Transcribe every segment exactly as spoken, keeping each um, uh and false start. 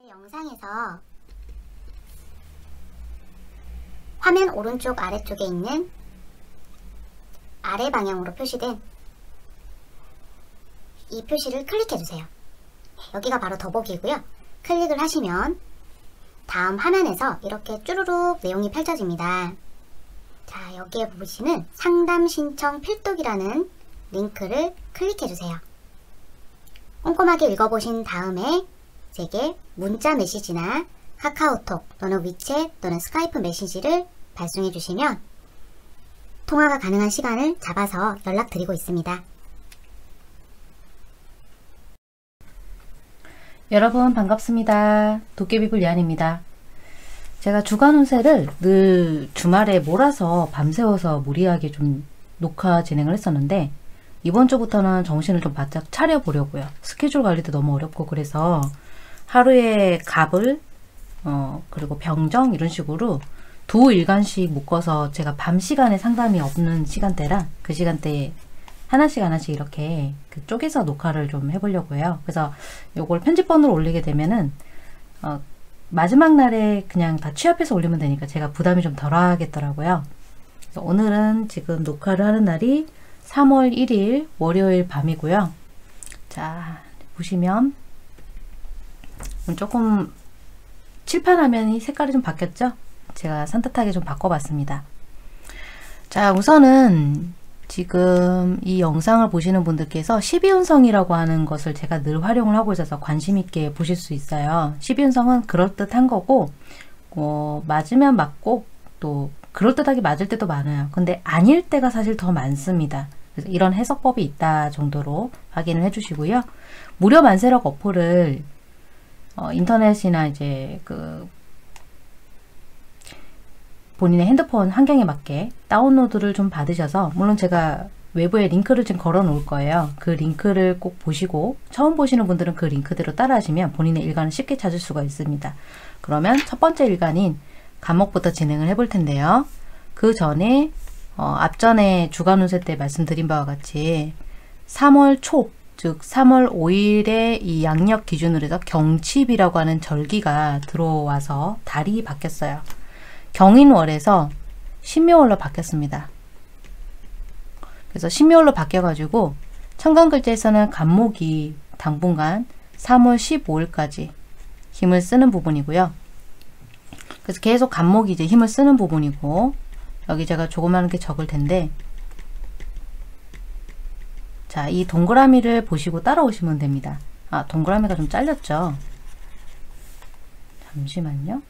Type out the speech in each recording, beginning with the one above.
영상에서 화면 오른쪽 아래쪽에 있는 아래 방향으로 표시된 이 표시를 클릭해주세요. 여기가 바로 더보기고요. 클릭을 하시면 다음 화면에서 이렇게 쭈루룩 내용이 펼쳐집니다. 자, 여기에 보시는 상담 신청 필독이라는 링크를 클릭해주세요. 꼼꼼하게 읽어보신 다음에 제게 문자 메시지나 카카오톡 또는 위챗 또는 스카이프 메시지를 발송해 주시면 통화가 가능한 시간을 잡아서 연락드리고 있습니다. 여러분 반갑습니다. 도깨비불 리안입니다. 제가 주간 운세를 늘 주말에 몰아서 밤새워서 무리하게 좀 녹화 진행을 했었는데 이번 주부터는 정신을 좀 바짝 차려보려고요. 스케줄 관리도 너무 어렵고 그래서 하루에 갑을 어 그리고 병정 이런 식으로 두 일간씩 묶어서 제가 밤 시간에 상담이 없는 시간대라 그 시간대에 하나씩 하나씩 이렇게 그 쪼개서 녹화를 좀 해보려고 해요. 그래서 요걸 편집본으로 올리게 되면은 어 마지막 날에 그냥 다 취합해서 올리면 되니까 제가 부담이 좀 덜 하겠더라고요. 그래서 오늘은 지금 녹화를 하는 날이 삼월 일일 월요일 밤이고요. 자, 보시면 조금 칠판 화면이 색깔이 좀 바뀌었죠? 제가 산뜻하게 좀 바꿔봤습니다. 자, 우선은 지금 이 영상을 보시는 분들께서 십이운성이라고 하는 것을 제가 늘 활용을 하고 있어서 관심 있게 보실 수 있어요. 십이운성은 그럴듯한 거고 어, 맞으면 맞고 또 그럴듯하게 맞을 때도 많아요. 근데 아닐 때가 사실 더 많습니다. 그래서 이런 해석법이 있다 정도로 확인을 해주시고요. 무료 만세력 어플을 어, 인터넷이나 이제 그 본인의 핸드폰 환경에 맞게 다운로드를 좀 받으셔서, 물론 제가 외부에 링크를 좀 걸어 놓을 거예요. 그 링크를 꼭 보시고 처음 보시는 분들은 그 링크대로 따라 하시면 본인의 일간을 쉽게 찾을 수가 있습니다. 그러면 첫 번째 일간인 간목부터 진행을 해 볼 텐데요. 그 전에 어, 앞전에 주간 운세 때 말씀드린 바와 같이 삼월 초, 즉 삼월 오일에 이 양력 기준으로 해서 경칩이라고 하는 절기가 들어와서 달이 바뀌었어요. 경인월에서 신묘월로 바뀌었습니다. 그래서 신묘월로 바뀌어가지고 천간글자에서는 간목이 당분간 삼월 십오일까지 힘을 쓰는 부분이고요. 그래서 계속 간목이 이제 힘을 쓰는 부분이고, 여기 제가 조그맣게 적을 텐데, 자, 이 동그라미를 보시고 따라오시면 됩니다. 아, 동그라미가 좀 잘렸죠? 잠시만요.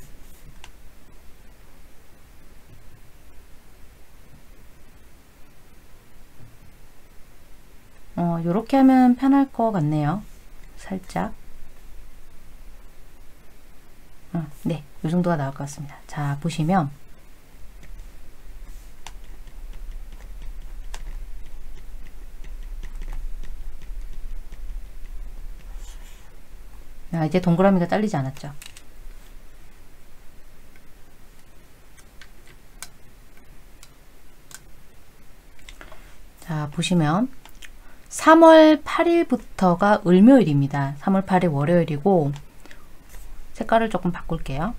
어, 요렇게 하면 편할 것 같네요. 살짝. 어, 네, 요 정도가 나올 것 같습니다. 자, 보시면 아, 이제 동그라미가 잘리지 않았죠. 자, 보시면 삼월 팔일부터가 을묘일입니다. 삼월 팔일 월요일이고, 색깔을 조금 바꿀게요.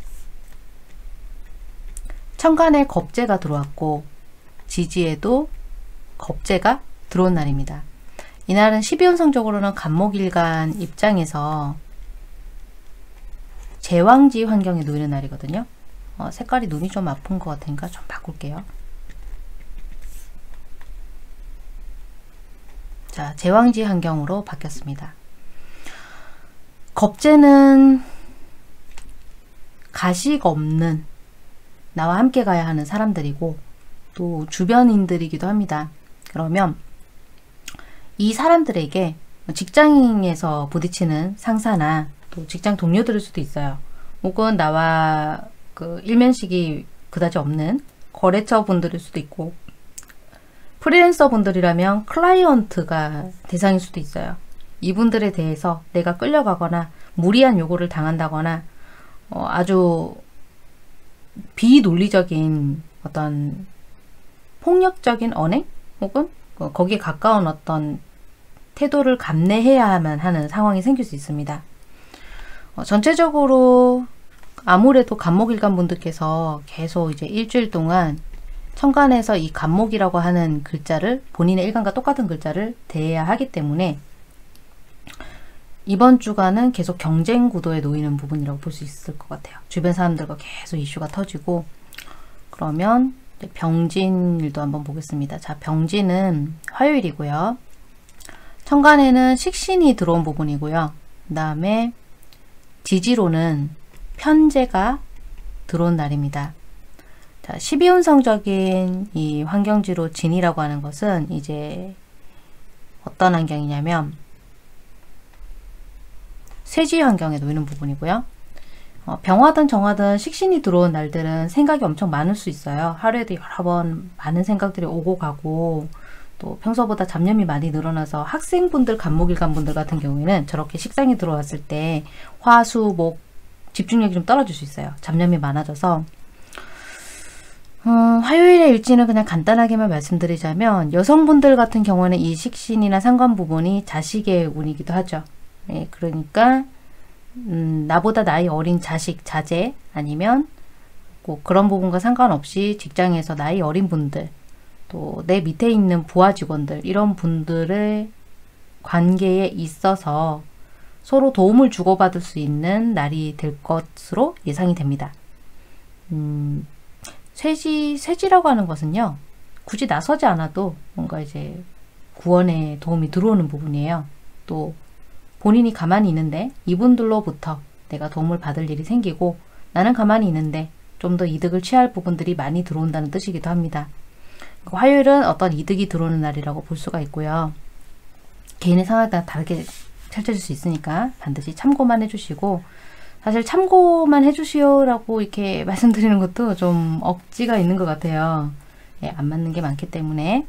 천간에 겁재가 들어왔고 지지에도 겁재가 들어온 날입니다. 이날은 십이운성적으로는 간목일간 입장에서 제왕지 환경에 놓이는 날이거든요. 어, 색깔이 눈이 좀 아픈 것 같으니까 좀 바꿀게요. 자, 제왕지 환경으로 바뀌었습니다. 겁재는 가식 없는, 나와 함께 가야 하는 사람들이고 또 주변인들이기도 합니다. 그러면 이 사람들에게 직장에서 부딪히는 상사나 또 직장 동료들일 수도 있어요. 혹은 나와 그 일면식이 그다지 없는 거래처 분들일 수도 있고, 프리랜서 분들이라면 클라이언트가 대상일 수도 있어요. 이분들에 대해서 내가 끌려가거나 무리한 요구를 당한다거나 어, 아주 비논리적인 어떤 폭력적인 언행 혹은 거기에 가까운 어떤 태도를 감내해야만 하는 상황이 생길 수 있습니다. 어, 전체적으로 아무래도 간목일간 분들께서 계속 이제 일주일 동안 천간에서 이 간목이라고 하는 글자를 본인의 일간과 똑같은 글자를 대해야 하기 때문에 이번 주간은 계속 경쟁 구도에 놓이는 부분이라고 볼 수 있을 것 같아요. 주변 사람들과 계속 이슈가 터지고. 그러면 병진일도 한번 보겠습니다. 자, 병진은 화요일이고요. 천간에는 식신이 들어온 부분이고요. 그 다음에 지지로는 편제가 들어온 날입니다. 자, 십이운성적인 이 환경지로 진이라고 하는 것은 이제 어떤 환경이냐면 쇠지 환경에 놓이는 부분이고요. 어, 병화든 정화든 식신이 들어온 날들은 생각이 엄청 많을 수 있어요. 하루에도 여러 번 많은 생각들이 오고 가고, 또 평소보다 잡념이 많이 늘어나서 학생분들, 간목일간분들 같은 경우에는 저렇게 식상이 들어왔을 때 화, 수, 목 집중력이 좀 떨어질 수 있어요. 잡념이 많아져서. 어, 화요일의 일지는 그냥 간단하게만 말씀드리자면 여성분들 같은 경우는 이 식신이나 상관 부분이 자식의 운이기도 하죠. 예, 그러니까 음, 나보다 나이 어린 자식, 자제 아니면 꼭 그런 부분과 상관없이 직장에서 나이 어린 분들, 또 내 밑에 있는 부하 직원들, 이런 분들의 관계에 있어서 서로 도움을 주고받을 수 있는 날이 될 것으로 예상이 됩니다. 음, 쇠지, 쇠지라고 하는 것은요, 굳이 나서지 않아도 뭔가 이제 구원에 도움이 들어오는 부분이에요. 또 본인이 가만히 있는데 이분들로부터 내가 도움을 받을 일이 생기고, 나는 가만히 있는데 좀 더 이득을 취할 부분들이 많이 들어온다는 뜻이기도 합니다. 화요일은 어떤 이득이 들어오는 날이라고 볼 수가 있고요. 개인의 상황에 따라 다르게 펼쳐질 수 있으니까 반드시 참고만 해주시고, 사실 참고만 해주시오라고 이렇게 말씀드리는 것도 좀 억지가 있는 것 같아요. 예, 안 맞는 게 많기 때문에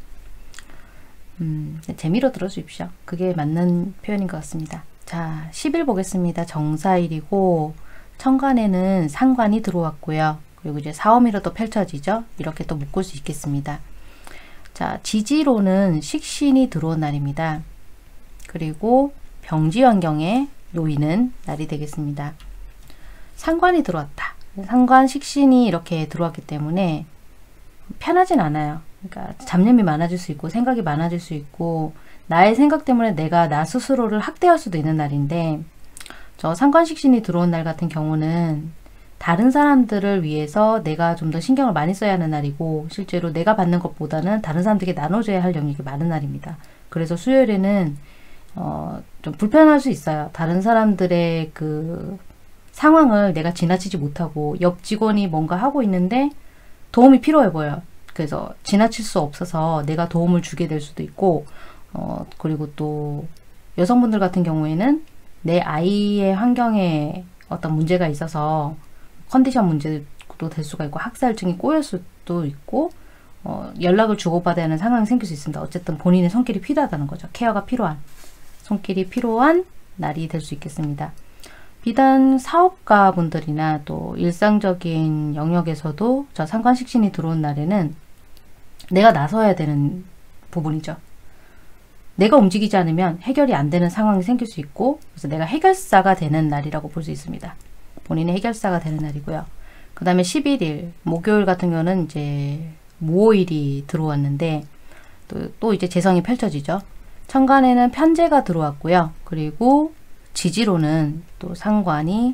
음, 재미로 들어주십시오. 그게 맞는 표현인 것 같습니다. 자, 십 일 보겠습니다. 정사일이고 천간에는 상관이 들어왔고요. 그리고 이제 사오미로 또 펼쳐지죠. 이렇게 또 묶을 수 있겠습니다. 자, 지지로는 식신이 들어온 날입니다. 그리고 병지 환경에 놓이는 날이 되겠습니다. 상관이 들어왔다. 상관 식신이 이렇게 들어왔기 때문에 편하진 않아요. 그러니까 잡념이 많아질 수 있고 생각이 많아질 수 있고, 나의 생각 때문에 내가 나 스스로를 학대할 수도 있는 날인데, 저 상관식신이 들어온 날 같은 경우는 다른 사람들을 위해서 내가 좀 더 신경을 많이 써야 하는 날이고, 실제로 내가 받는 것보다는 다른 사람들에게 나눠줘야 할 영역이 많은 날입니다. 그래서 수요일에는 어, 좀 불편할 수 있어요. 다른 사람들의 그 상황을 내가 지나치지 못하고 옆 직원이 뭔가 하고 있는데 도움이 필요해 보여요. 그래서 지나칠 수 없어서 내가 도움을 주게 될 수도 있고, 어, 그리고 또 여성분들 같은 경우에는 내 아이의 환경에 어떤 문제가 있어서 컨디션 문제도 될 수가 있고, 학살증이 꼬일 수도 있고, 어, 연락을 주고받아야 하는 상황이 생길 수 있습니다. 어쨌든 본인의 손길이 필요하다는 거죠. 케어가 필요한, 손길이 필요한 날이 될 수 있겠습니다. 비단 사업가 분들이나 또 일상적인 영역에서도 저 상관식신이 들어온 날에는 내가 나서야 되는 부분이죠. 내가 움직이지 않으면 해결이 안 되는 상황이 생길 수 있고, 그래서 내가 해결사가 되는 날이라고 볼 수 있습니다. 본인의 해결사가 되는 날이고요. 그 다음에 십일 일 목요일 같은 경우는 이제 무오일이 들어왔는데 또, 또 이제 재성이 펼쳐지죠. 천간에는 편제가 들어왔고요. 그리고 지지로는 또 상관이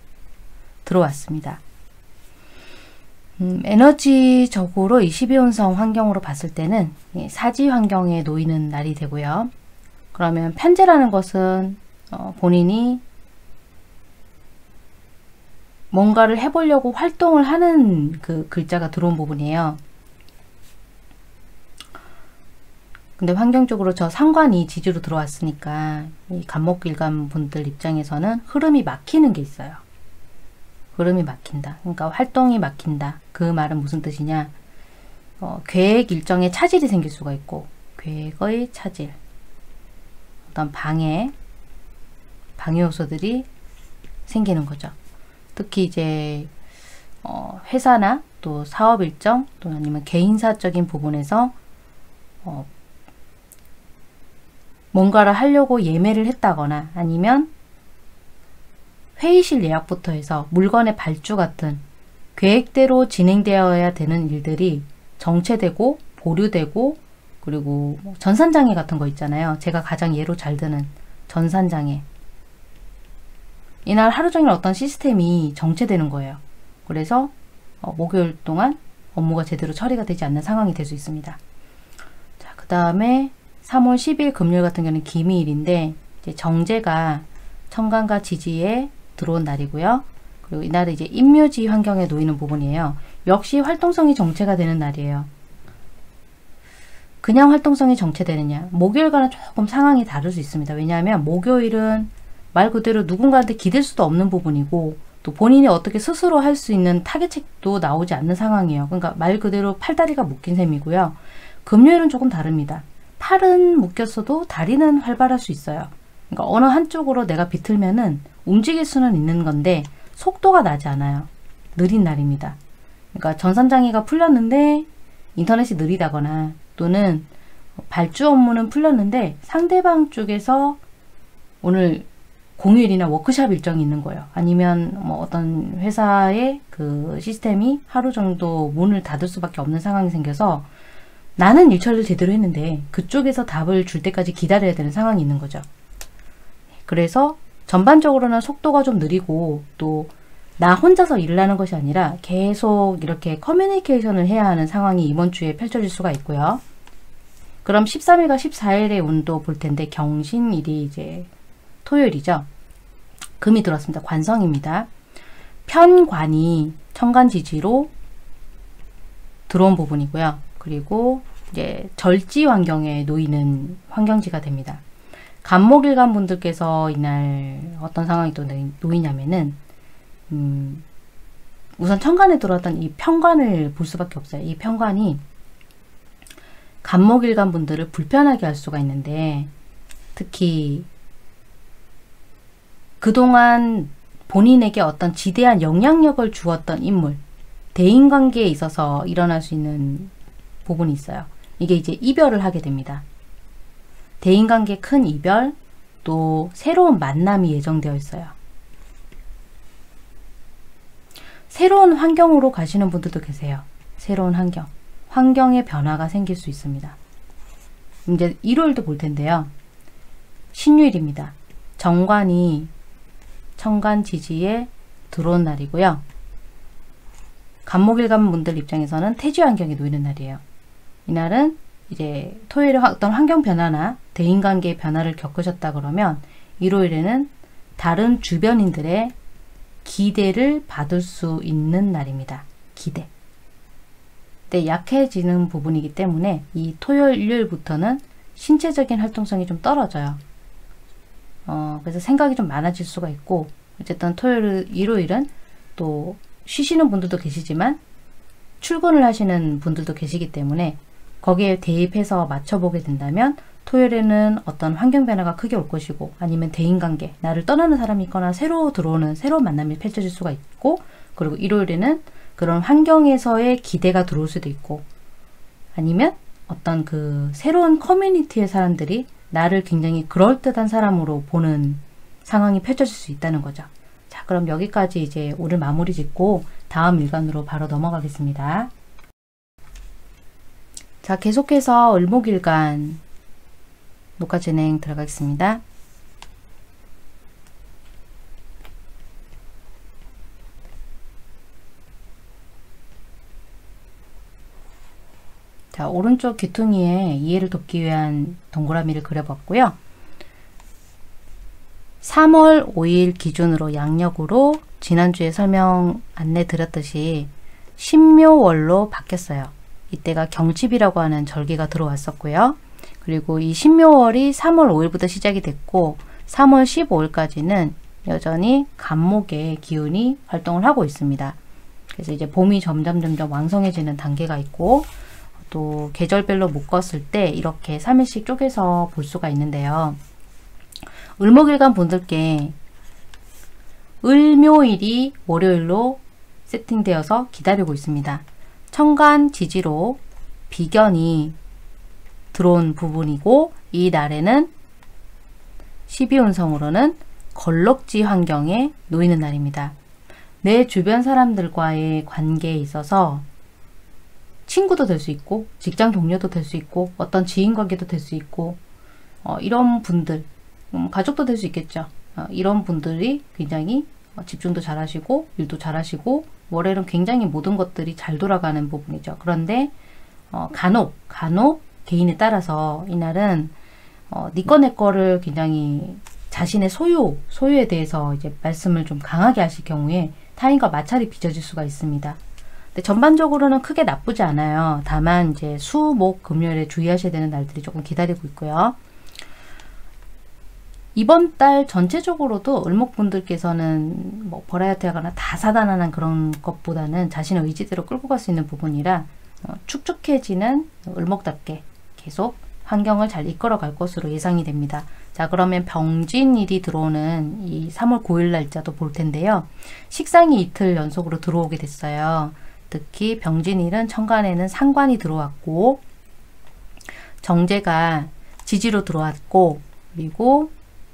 들어왔습니다. 음, 에너지적으로 이 십이운성 환경으로 봤을 때는 사지 환경에 놓이는 날이 되고요. 그러면 편제라는 것은 어, 본인이 뭔가를 해보려고 활동을 하는 그 글자가 들어온 부분이에요. 근데 환경적으로 저 상관이 지지로 들어왔으니까 이 간목일간 분들 입장에서는 흐름이 막히는 게 있어요. 흐름이 막힌다. 그러니까 활동이 막힌다. 그 말은 무슨 뜻이냐? 어, 계획 일정에 차질이 생길 수가 있고, 계획의 차질, 어떤 방해, 방해 요소들이 생기는 거죠. 특히 이제 어, 회사나 또 사업 일정, 또 아니면 개인사적인 부분에서 어, 뭔가를 하려고 예매를 했다거나, 아니면 회의실 예약부터 해서 물건의 발주 같은 계획대로 진행되어야 되는 일들이 정체되고 보류되고, 그리고 전산장애 같은 거 있잖아요. 제가 가장 예로 잘 드는 전산장애. 이날 하루 종일 어떤 시스템이 정체되는 거예요. 그래서 어, 목요일 동안 업무가 제대로 처리가 되지 않는 상황이 될 수 있습니다. 자, 그 다음에 삼월 십일 금요일 같은 경우는 기미일인데, 이제 정제가 천간과 지지에 들어온 날이고요. 그리고 이날은 이제 임묘지 환경에 놓이는 부분이에요. 역시 활동성이 정체가 되는 날이에요. 그냥 활동성이 정체되느냐? 목요일과는 조금 상황이 다를 수 있습니다. 왜냐하면 목요일은 말 그대로 누군가한테 기댈 수도 없는 부분이고, 또 본인이 어떻게 스스로 할 수 있는 타겟책도 나오지 않는 상황이에요. 그러니까 말 그대로 팔다리가 묶인 셈이고요. 금요일은 조금 다릅니다. 팔은 묶였어도 다리는 활발할 수 있어요. 그러니까 어느 한쪽으로 내가 비틀면은 움직일 수는 있는 건데 속도가 나지 않아요. 느린 날입니다. 그러니까 전산장애가 풀렸는데 인터넷이 느리다거나, 또는 발주 업무는 풀렸는데 상대방 쪽에서 오늘 공휴일이나 워크샵 일정이 있는 거예요. 아니면 뭐 어떤 회사의 그 시스템이 하루 정도 문을 닫을 수밖에 없는 상황이 생겨서 나는 일 처리를 제대로 했는데 그쪽에서 답을 줄 때까지 기다려야 되는 상황이 있는 거죠. 그래서 전반적으로는 속도가 좀 느리고, 또 나 혼자서 일을 하는 것이 아니라 계속 이렇게 커뮤니케이션을 해야 하는 상황이 이번 주에 펼쳐질 수가 있고요. 그럼 십삼 일과 십사 일의 운도 볼 텐데, 경신일이 이제 토요일이죠. 금이 들어왔습니다. 관성입니다. 편관이 천간지지로 들어온 부분이고요. 그리고 이제 절지 환경에 놓이는 환경지가 됩니다. 간목일간 분들께서 이날 어떤 상황이 또 놓이냐면은, 음, 우선 천간에 들어왔던 이 편관을 볼 수밖에 없어요. 이 편관이 간목일간 분들을 불편하게 할 수가 있는데, 특히 그동안 본인에게 어떤 지대한 영향력을 주었던 인물, 대인관계에 있어서 일어날 수 있는 부분이 있어요. 이게 이제 이별을 하게 됩니다. 대인관계 큰 이별, 또 새로운 만남이 예정되어 있어요. 새로운 환경으로 가시는 분들도 계세요. 새로운 환경. 환경의 변화가 생길 수 있습니다. 이제 일요일도 볼 텐데요. 신유일입니다. 정관이 천간지지에 들어온 날이고요. 간목일간 분들 입장에서는 태지 환경에 놓이는 날이에요. 이날은 이제 토요일에 어떤 환경 변화나 대인관계의 변화를 겪으셨다 그러면, 일요일에는 다른 주변인들의 기대를 받을 수 있는 날입니다. 기대. 근데 약해지는 부분이기 때문에 이 토요일, 일요일부터는 신체적인 활동성이 좀 떨어져요. 어, 그래서 생각이 좀 많아질 수가 있고, 어쨌든 토요일, 일요일은 또 쉬시는 분들도 계시지만 출근을 하시는 분들도 계시기 때문에 거기에 대입해서 맞춰보게 된다면, 토요일에는 어떤 환경 변화가 크게 올 것이고, 아니면 대인관계, 나를 떠나는 사람이 있거나 새로 들어오는 새로운 만남이 펼쳐질 수가 있고, 그리고 일요일에는 그런 환경에서의 기대가 들어올 수도 있고, 아니면 어떤 그 새로운 커뮤니티의 사람들이 나를 굉장히 그럴듯한 사람으로 보는 상황이 펼쳐질 수 있다는 거죠. 자, 그럼 여기까지 이제 오늘 마무리 짓고 다음 일간으로 바로 넘어가겠습니다. 자, 계속해서 을목일간 녹화 진행 들어가겠습니다. 자, 오른쪽 귀퉁이에 이해를 돕기 위한 동그라미를 그려봤고요. 삼월 오일 기준으로 양력으로 지난주에 설명 안내 드렸듯이 신묘월로 바뀌었어요. 이때가 경칩이라고 하는 절기가 들어왔었고요. 그리고 이 신묘월이 삼월 오일부터 시작이 됐고, 삼월 십오일까지는 여전히 간목의 기운이 활동을 하고 있습니다. 그래서 이제 봄이 점점 점점 왕성해지는 단계가 있고, 또 계절별로 묶었을 때 이렇게 삼 일씩 쪼개서 볼 수가 있는데요. 을목일간 분들께 을묘일이 월요일로 세팅되어서 기다리고 있습니다. 천간 지지로 비견이 들어온 부분이고, 이 날에는 십이운성으로는 걸럭지 환경에 놓이는 날입니다. 내 주변 사람들과의 관계에 있어서 친구도 될 수 있고 직장 동료도 될 수 있고 어떤 지인 관계도 될 수 있고 어, 이런 분들 음, 가족도 될 수 있겠죠. 어, 이런 분들이 굉장히 어, 집중도 잘하시고 일도 잘하시고 월요일은 굉장히 모든 것들이 잘 돌아가는 부분이죠. 그런데 어, 간혹 간혹 개인에 따라서 이날은 어, 니꺼 내꺼를 굉장히 자신의 소유 소유에 대해서 이제 말씀을 좀 강하게 하실 경우에 타인과 마찰이 빚어질 수가 있습니다. 근데 전반적으로는 크게 나쁘지 않아요. 다만 이제 수, 목, 금요일에 주의하셔야 되는 날들이 조금 기다리고 있고요. 이번 달 전체적으로도 을목분들께서는 뭐 버라이어티하거나 다사다난한 그런 것보다는 자신의 의지대로 끌고 갈 수 있는 부분이라 어, 축축해지는 을목답게 계속 환경을 잘 이끌어 갈 것으로 예상이 됩니다. 자, 그러면 병진일이 들어오는 이 삼월 구일 날짜도 볼 텐데요. 식상이 이틀 연속으로 들어오게 됐어요. 특히 병진일은 천간에는 상관이 들어왔고 정제가 지지로 들어왔고 그리고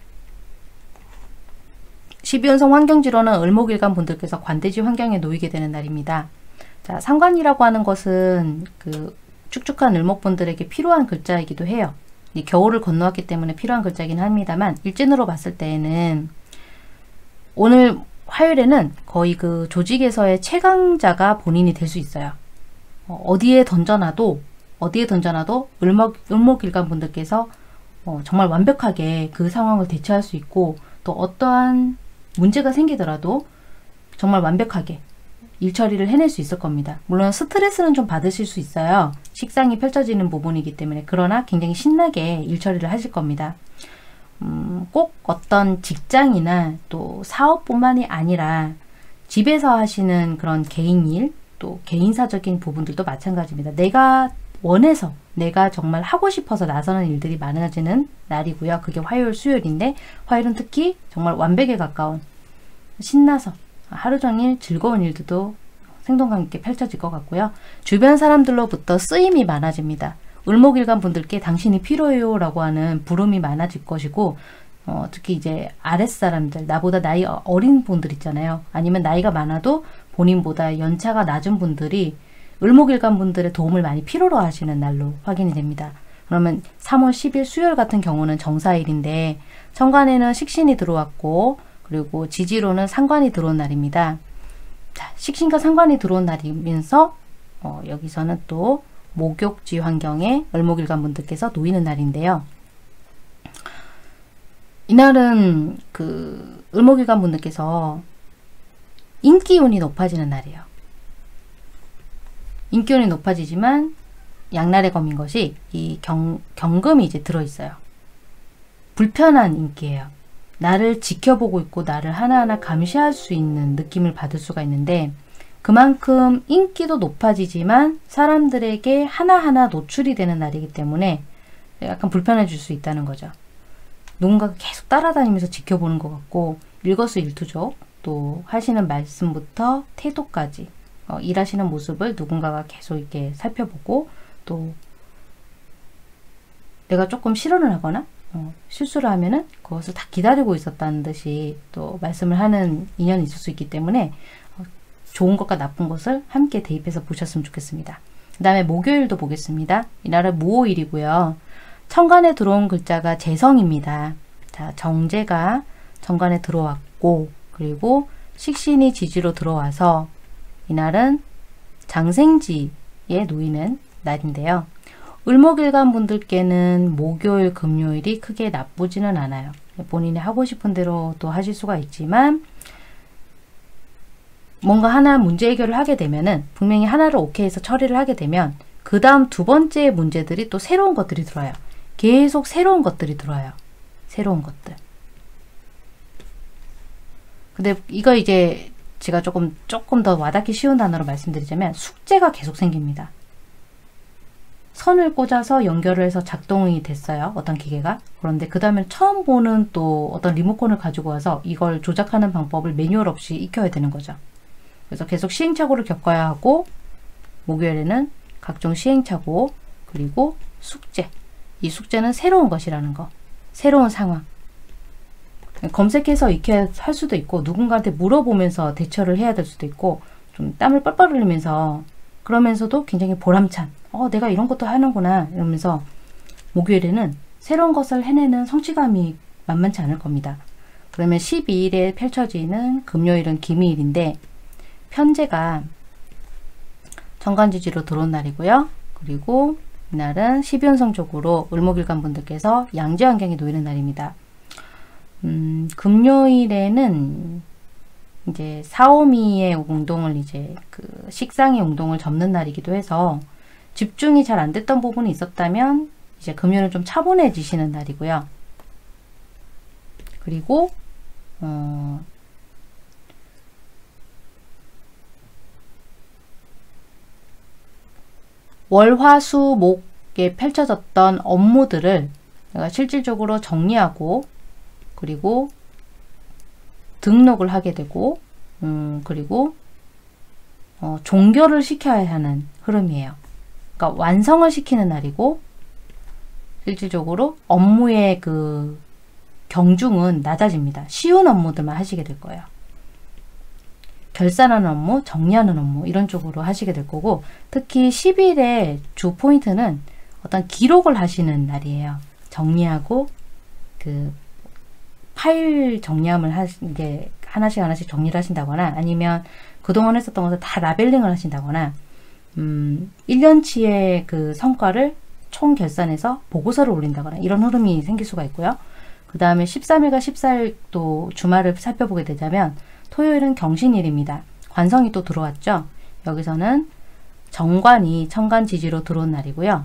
십이운성 환경지로는 을목일간 분들께서 관대지 환경에 놓이게 되는 날입니다. 자, 상관이라고 하는 것은 그 축축한 을목분들에게 필요한 글자이기도 해요. 겨울을 건너왔기 때문에 필요한 글자이긴 합니다만 일진으로 봤을 때에는 오늘 화요일에는 거의 그 조직에서의 최강자가 본인이 될 수 있어요. 어, 어디에 던져놔도 어디에 던져놔도 을목, 을목일간 분들께서 어, 정말 완벽하게 그 상황을 대처할 수 있고 또 어떠한 문제가 생기더라도 정말 완벽하게 일 처리를 해낼 수 있을 겁니다. 물론 스트레스는 좀 받으실 수 있어요. 식상이 펼쳐지는 부분이기 때문에. 그러나 굉장히 신나게 일 처리를 하실 겁니다. 음, 꼭 어떤 직장이나 또 사업뿐만이 아니라 집에서 하시는 그런 개인 일, 또 개인사적인 부분들도 마찬가지입니다. 내가 원해서 내가 정말 하고 싶어서 나서는 일들이 많아지는 날이고요. 그게 화요일, 수요일인데 화요일은 특히 정말 완벽에 가까운 신나서 하루 종일 즐거운 일들도 생동감 있게 펼쳐질 것 같고요. 주변 사람들로부터 쓰임이 많아집니다. 을목일간 분들께 당신이 필요해요 라고 하는 부름이 많아질 것이고 어, 특히 이제 아랫사람들, 나보다 나이 어린 분들 있잖아요. 아니면 나이가 많아도 본인보다 연차가 낮은 분들이 을목일간 분들의 도움을 많이 필요로 하시는 날로 확인이 됩니다. 그러면 삼월 십일 수요일 같은 경우는 정사일인데 천간에는 식신이 들어왔고 그리고 지지로는 상관이 들어온 날입니다. 자, 식신과 상관이 들어온 날이면서 어, 여기서는 또 목욕지 환경에 을목일간 분들께서 놓이는 날인데요. 이날은 그 을목일간 분들께서 인기운이 높아지는 날이에요. 인기운이 높아지지만 양날의 검인 것이 이 경, 경금이 이제 들어있어요. 불편한 인기예요. 나를 지켜보고 있고 나를 하나하나 감시할 수 있는 느낌을 받을 수가 있는데 그만큼 인기도 높아지지만 사람들에게 하나하나 노출이 되는 날이기 때문에 약간 불편해질 수 있다는 거죠. 누군가가 계속 따라다니면서 지켜보는 것 같고 일거수일투족 또 하시는 말씀부터 태도까지 어, 일하시는 모습을 누군가가 계속 이렇게 살펴보고 또 내가 조금 실언을 하거나 어, 실수를 하면은 그것을 다 기다리고 있었다는 듯이 또 말씀을 하는 인연이 있을 수 있기 때문에 어, 좋은 것과 나쁜 것을 함께 대입해서 보셨으면 좋겠습니다. 그 다음에 목요일도 보겠습니다. 이날은 무오일이고요. 천간에 들어온 글자가 재성입니다. 자, 정제가 천간에 들어왔고 그리고 식신이 지지로 들어와서 이날은 장생지에 놓이는 날인데요. 을목일간 분들께는 목요일, 금요일이 크게 나쁘지는 않아요. 본인이 하고 싶은 대로 또 하실 수가 있지만 뭔가 하나 문제 해결을 하게 되면은 분명히 하나를 오케이 해서 처리를 하게 되면 그 다음 두 번째 문제들이 또 새로운 것들이 들어와요. 계속 새로운 것들이 들어와요. 새로운 것들. 근데 이거 이제 제가 조금 조금 더 와닿기 쉬운 단어로 말씀드리자면 숙제가 계속 생깁니다. 선을 꽂아서 연결을 해서 작동이 됐어요. 어떤 기계가. 그런데 그 다음에 처음 보는 또 어떤 리모컨을 가지고 와서 이걸 조작하는 방법을 매뉴얼 없이 익혀야 되는 거죠. 그래서 계속 시행착오를 겪어야 하고 목요일에는 각종 시행착오 그리고 숙제. 이 숙제는 새로운 것이라는 거. 새로운 상황. 검색해서 익혀야 할 수도 있고 누군가한테 물어보면서 대처를 해야 될 수도 있고 좀 땀을 뻘뻘 흘리면서 그러면서도 굉장히 보람찬 어 내가 이런 것도 하는구나 이러면서 목요일에는 새로운 것을 해내는 성취감이 만만치 않을 겁니다. 그러면 십이 일에 펼쳐지는 금요일은 기미일인데 편제가 정관지지로 들어온 날이고요. 그리고 이날은 십이운성적으로 을목일간 분들께서 양지 환경에 놓이는 날입니다. 음, 금요일에는 이제 사오미의 운동을 이제 그 식상의 운동을 접는 날이기도 해서 집중이 잘 안 됐던 부분이 있었다면 이제 금요일은 좀 차분해지시는 날이고요. 그리고 어, 월, 화, 수, 목에 펼쳐졌던 업무들을 내가 실질적으로 정리하고 그리고 등록을 하게 되고 음, 그리고 어, 종결을 시켜야 하는 흐름이에요. 그러니까 완성을 시키는 날이고 실질적으로 업무의 그 경중은 낮아집니다. 쉬운 업무들만 하시게 될 거예요. 결산하는 업무, 정리하는 업무 이런 쪽으로 하시게 될 거고 특히 십 일의 주 포인트는 어떤 기록을 하시는 날이에요. 정리하고 그 파일 정리함을 하신 게 하나씩 하나씩 정리를 하신다거나 아니면 그동안 했었던 것을 다 라벨링을 하신다거나 음, 일 년치의 그 성과를 총 결산해서 보고서를 올린다거나 이런 흐름이 생길 수가 있고요. 그 다음에 십삼 일과 십사 일 또 주말을 살펴보게 되자면 토요일은 경신일입니다. 관성이 또 들어왔죠. 여기서는 정관이 천간지지로 들어온 날이고요.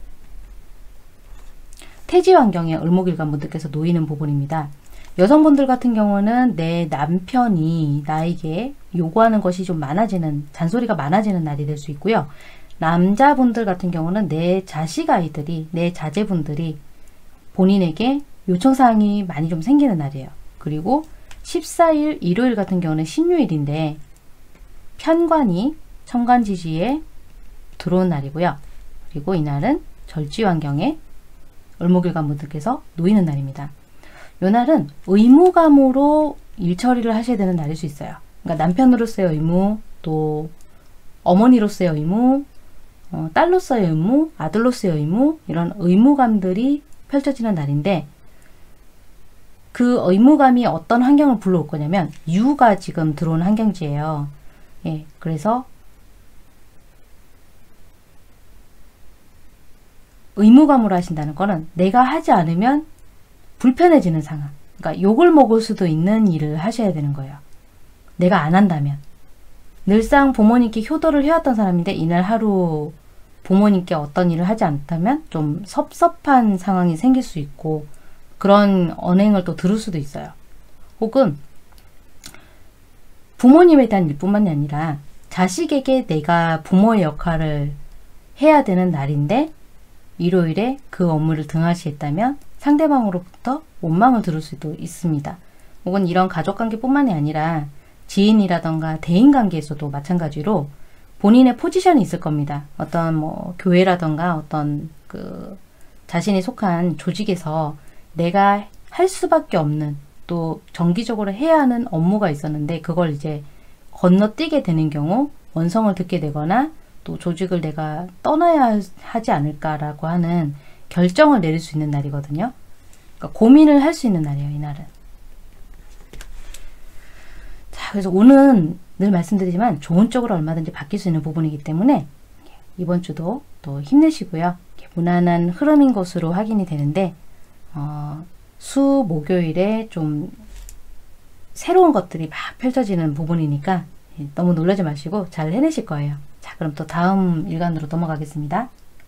태지 환경에 을목일간 분들께서 놓이는 부분입니다. 여성분들 같은 경우는 내 남편이 나에게 요구하는 것이 좀 많아지는 잔소리가 많아지는 날이 될 수 있고요. 남자분들 같은 경우는 내 자식 아이들이 내 자제분들이 본인에게 요청사항이 많이 좀 생기는 날이에요. 그리고 십사 일 일요일 같은 경우는 신유일인데 편관이 천간지지에 들어온 날이고요. 그리고 이날은 절지환경에 을목일간 분들께서 놓이는 날입니다. 이 날은 의무감으로 일처리를 하셔야 되는 날일 수 있어요. 그러니까 남편으로서의 의무, 또 어머니로서의 의무, 어, 딸로서의 의무, 아들로서의 의무 이런 의무감들이 펼쳐지는 날인데 그 의무감이 어떤 환경을 불러올 거냐면 유가 지금 들어온 환경지예요. 예, 그래서 의무감으로 하신다는 거는 내가 하지 않으면 불편해지는 상황. 그러니까 욕을 먹을 수도 있는 일을 하셔야 되는 거예요. 내가 안 한다면. 늘상 부모님께 효도를 해왔던 사람인데 이날 하루 부모님께 어떤 일을 하지 않다면 좀 섭섭한 상황이 생길 수 있고 그런 언행을 또 들을 수도 있어요. 혹은 부모님에 대한 일뿐만이 아니라 자식에게 내가 부모의 역할을 해야 되는 날인데 일요일에 그 업무를 등하시했다면 상대방으로부터 원망을 들을 수도 있습니다. 혹은 이런 가족관계뿐만이 아니라 지인이라던가 대인관계에서도 마찬가지로 본인의 포지션이 있을 겁니다. 어떤 뭐 교회라던가 어떤 그 자신이 속한 조직에서 내가 할 수밖에 없는 또 정기적으로 해야 하는 업무가 있었는데 그걸 이제 건너뛰게 되는 경우 원성을 듣게 되거나 또 조직을 내가 떠나야 하지 않을까라고 하는 결정을 내릴 수 있는 날이거든요. 그러니까 고민을 할 수 있는 날이에요, 이날은. 자, 그래서 운은 늘 말씀드리지만 좋은 쪽으로 얼마든지 바뀔 수 있는 부분이기 때문에 이번 주도 또 힘내시고요. 무난한 흐름인 것으로 확인이 되는데 어, 수, 목요일에 좀 새로운 것들이 막 펼쳐지는 부분이니까 너무 놀라지 마시고 잘 해내실 거예요. 자, 그럼 또 다음 일간으로 넘어가겠습니다.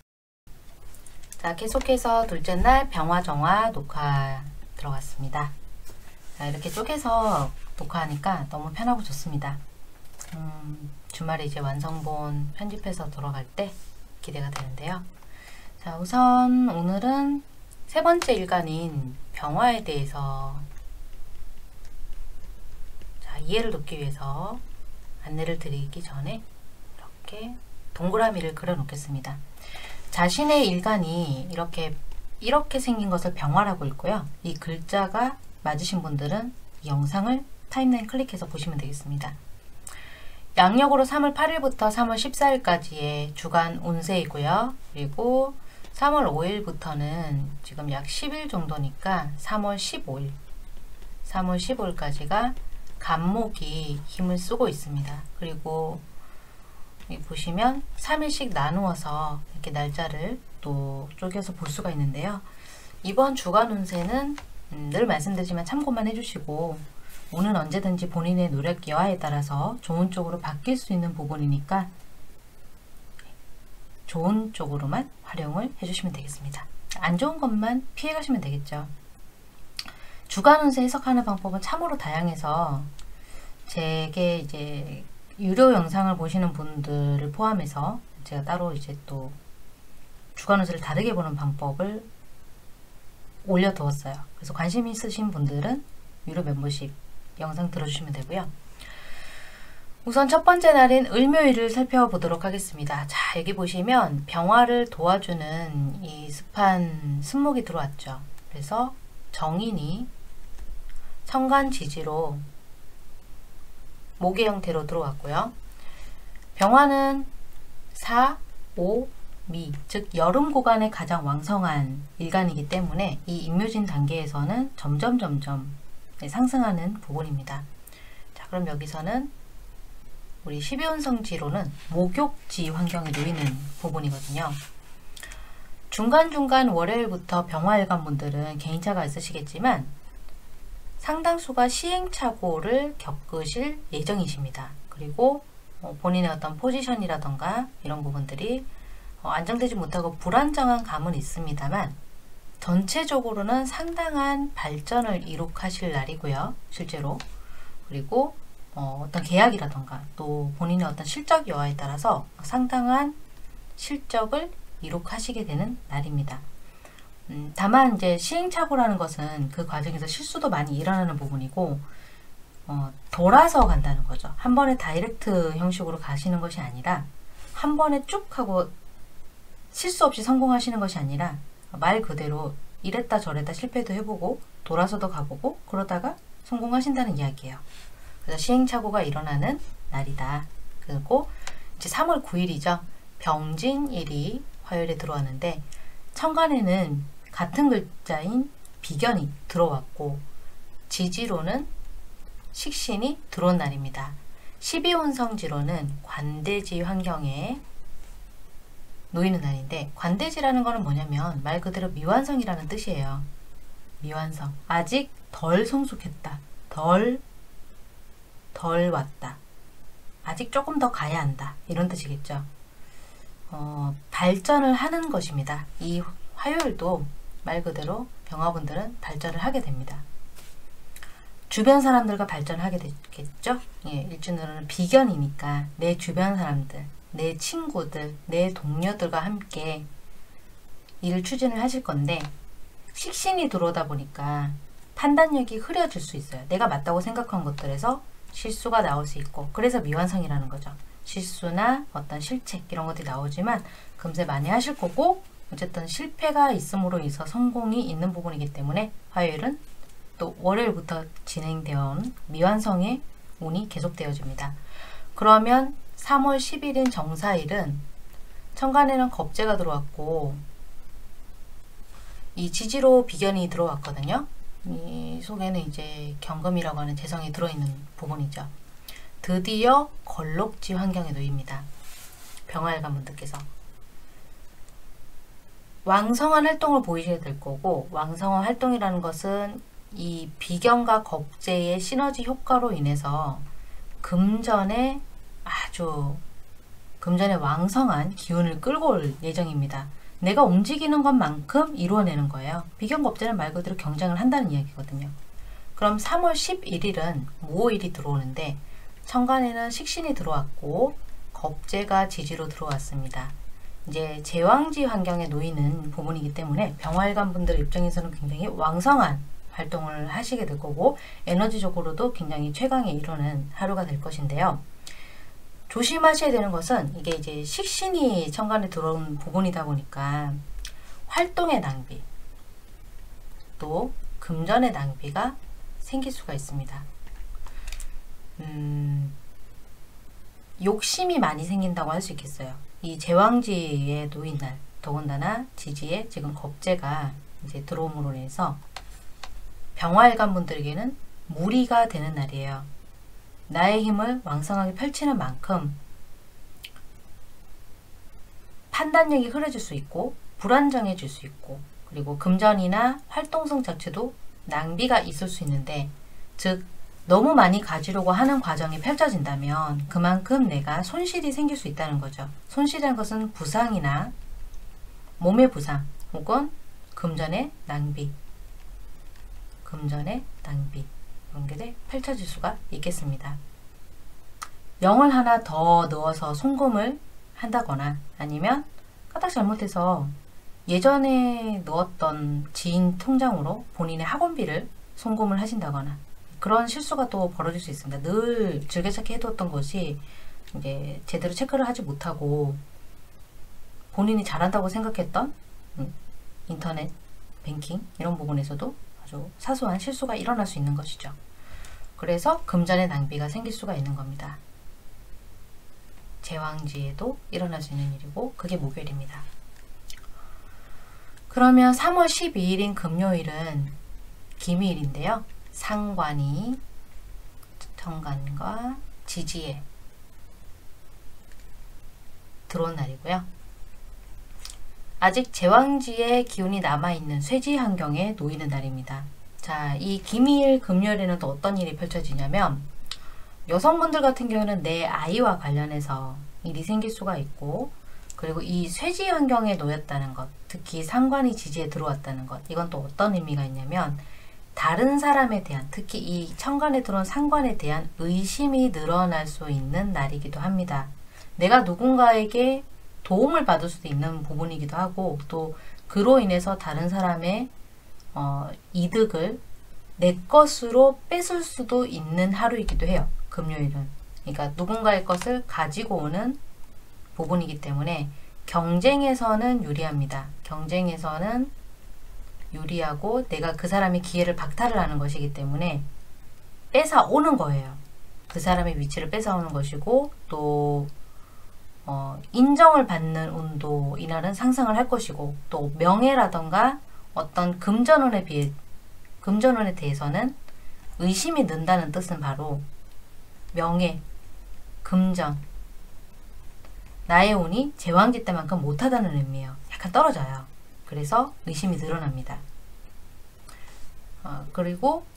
자, 계속해서 둘째 날 병화, 정화, 녹화 들어갔습니다. 자, 이렇게 쪼개서 녹화하니까 너무 편하고 좋습니다. 음, 주말에 이제 완성본 편집해서 들어갈 때 기대가 되는데요. 자, 우선 오늘은 세 번째 일간인 병화에 대해서 자, 이해를 돕기 위해서 안내를 드리기 전에 이렇게 동그라미를 그려 놓겠습니다. 자신의 일간이 이렇게 이렇게 생긴 것을 병화라고 읽고요. 이 글자가 맞으신 분들은 이 영상을 타임라인 클릭해서 보시면 되겠습니다. 양력으로 삼월 팔일부터 삼월 십사일까지의 주간 운세이고요. 그리고 삼월 오일부터는 지금 약 십일 정도니까 삼월 십오일, 삼월 십오일까지가 간목이 힘을 쓰고 있습니다. 그리고 여기 보시면 삼 일씩 나누어서 이렇게 날짜를 또 쪼개서 볼 수가 있는데요. 이번 주간 운세는 음, 늘 말씀드리지만 참고만 해주시고 오는 언제든지 본인의 노력 여하에 따라서 좋은 쪽으로 바뀔 수 있는 부분이니까 좋은 쪽으로만 활용을 해주시면 되겠습니다. 안 좋은 것만 피해가시면 되겠죠. 주간 운세 해석하는 방법은 참으로 다양해서 제게 이제 유료 영상을 보시는 분들을 포함해서 제가 따로 이제 또 주간 운세를 다르게 보는 방법을 올려두었어요. 그래서 관심 있으신 분들은 유료 멤버십 영상 들어주시면 되고요. 우선 첫 번째 날인 을묘일을 살펴보도록 하겠습니다. 자, 여기 보시면 병화를 도와주는 이 습한 습목이 들어왔죠. 그래서 정인이 천간지지로 목의 형태로 들어왔고요. 병화는 사, 오, 미, 즉 여름 구간에 가장 왕성한 일간이기 때문에 이 임묘진 단계에서는 점점 점점 상승하는 부분입니다. 자, 그럼 여기서는 우리 십이운성지로는 목욕지 환경에 놓이는 부분이거든요. 중간중간 월요일부터 병화일간 분들은 개인차가 있으시겠지만 상당수가 시행착오를 겪으실 예정이십니다. 그리고 어, 본인의 어떤 포지션이라던가 이런 부분들이 어, 안정되지 못하고 불안정한 감은 있습니다만 전체적으로는 상당한 발전을 이룩하실 날이고요. 실제로. 그리고 어, 어떤 계약이라던가 또 본인의 어떤 실적 여하에 따라서 상당한 실적을 이룩하시게 되는 날입니다. 음, 다만 이제 시행착오라는 것은 그 과정에서 실수도 많이 일어나는 부분이고 어, 돌아서 간다는 거죠. 한 번에 다이렉트 형식으로 가시는 것이 아니라 한 번에 쭉 하고 실수 없이 성공하시는 것이 아니라 말 그대로 이랬다 저랬다 실패도 해보고 돌아서도 가보고 그러다가 성공하신다는 이야기예요. 그래서 시행착오가 일어나는 날이다. 그리고 이제 삼월 구일이죠. 병진일이 화요일에 들어왔는데 천간에는 같은 글자인 비견이 들어왔고 지지로는 식신이 들어온 날입니다. 십이운성지로는 관대지 환경에 놓이는 날인데 관대지라는 거는 뭐냐면 말 그대로 미완성이라는 뜻이에요. 미완성. 아직 덜 성숙했다. 덜, 덜 왔다. 아직 조금 더 가야 한다. 이런 뜻이겠죠. 어, 발전을 하는 것입니다. 이 화요일도 말 그대로 병화분들은 발전을 하게 됩니다. 주변 사람들과 발전하게 되겠죠. 예, 일주일은 비견이니까 내 주변 사람들, 내 친구들, 내 동료들과 함께 일을 추진을 하실 건데 식신이 들어오다 보니까 판단력이 흐려질 수 있어요. 내가 맞다고 생각한 것들에서 실수가 나올 수 있고 그래서 미완성이라는 거죠. 실수나 어떤 실책 이런 것들이 나오지만 금세 많이 하실 거고 어쨌든 실패가 있음으로 인해서 성공이 있는 부분이기 때문에 화요일은 또 월요일부터 진행되어 온 미완성의 운이 계속되어집니다. 그러면 삼월 십일인 정사일은 천간에는 겁재가 들어왔고 이 지지로 비견이 들어왔거든요. 이 속에는 이제 경금이라고 하는 재성이 들어있는 부분이죠. 드디어 걸록지 환경에 놓입니다. 병화일간 분들께서 왕성한 활동을 보이셔야 될 거고 왕성한 활동이라는 것은 이 비견과 겁재의 시너지 효과로 인해서 금전에 아주 금전의 왕성한 기운을 끌고 올 예정입니다. 내가 움직이는 것만큼 이루어내는 거예요. 비견겁재는 말 그대로 경쟁을 한다는 이야기거든요. 그럼 삼월 십일일은 무오일이 들어오는데 천간에는 식신이 들어왔고 겁재가 지지로 들어왔습니다. 이제 제왕지 환경에 놓이는 부분이기 때문에 병화일간 분들 입장에서는 굉장히 왕성한 활동을 하시게 될 거고 에너지적으로도 굉장히 최강에 이르는 하루가 될 것인데요. 조심하셔야 되는 것은 이게 이제 식신이 천간에 들어온 부분이다 보니까 활동의 낭비 또 금전의 낭비가 생길 수가 있습니다. 음, 욕심이 많이 생긴다고 할 수 있겠어요. 이 제왕지에 놓인 날, 더군다나 지지에 지금 겁재가 이제 들어옴으로 인해서 병화일간 분들에게는 무리가 되는 날이에요. 나의 힘을 왕성하게 펼치는 만큼 판단력이 흐려질 수 있고 불안정해질 수 있고, 그리고 금전이나 활동성 자체도 낭비가 있을 수 있는데, 즉 너무 많이 가지려고 하는 과정이 펼쳐진다면 그만큼 내가 손실이 생길 수 있다는 거죠. 손실이라는 것은 부상이나 몸의 부상 혹은 금전의 낭비, 금전의 낭비 이런 게 펼쳐질 수가 있겠습니다. 영을 하나 더 넣어서 송금을 한다거나, 아니면 까딱 잘못해서 예전에 넣었던 지인 통장으로 본인의 학원비를 송금을 하신다거나, 그런 실수가 또 벌어질 수 있습니다. 늘 즐겨찾기 해두었던 것이 이제 제대로 체크를 하지 못하고 본인이 잘한다고 생각했던 음, 인터넷 뱅킹 이런 부분에서도 아주 사소한 실수가 일어날 수 있는 것이죠. 그래서 금전의 낭비가 생길 수가 있는 겁니다. 제왕지에도 일어날 수 있는 일이고, 그게 목요일입니다. 그러면 삼월 십이일인 금요일은 기미일인데요. 상관이 정관과 지지에 들어온 날이고요. 아직 제왕지의 기운이 남아있는 쇠지 환경에 놓이는 날입니다. 자, 이 기미일 금요일에는 또 어떤 일이 펼쳐지냐면, 여성분들 같은 경우는 내 아이와 관련해서 일이 생길 수가 있고, 그리고 이 쇠지 환경에 놓였다는 것, 특히 상관이 지지에 들어왔다는 것, 이건 또 어떤 의미가 있냐면, 다른 사람에 대한, 특히 이 천간에 들어온 상관에 대한 의심이 늘어날 수 있는 날이기도 합니다. 내가 누군가에게 도움을 받을 수도 있는 부분이기도 하고, 또 그로 인해서 다른 사람의 어, 이득을 내 것으로 뺏을 수도 있는 하루이기도 해요. 금요일은. 그러니까 누군가의 것을 가지고 오는 부분이기 때문에 경쟁에서는 유리합니다. 경쟁에서는 유리하고 내가 그 사람의 기회를 박탈을 하는 것이기 때문에 뺏어오는 거예요. 그 사람의 위치를 뺏어오는 것이고, 또 어, 인정을 받는 운도 이날은 상승을 할 것이고, 또 명예라던가 어떤 금전운에 비해 금전운에 대해서는 의심이 는다는 뜻은 바로 명예, 금전, 나의 운이 제왕지 때만큼 못하다는 의미예요. 약간 떨어져요. 그래서 의심이 늘어납니다. 어, 그리고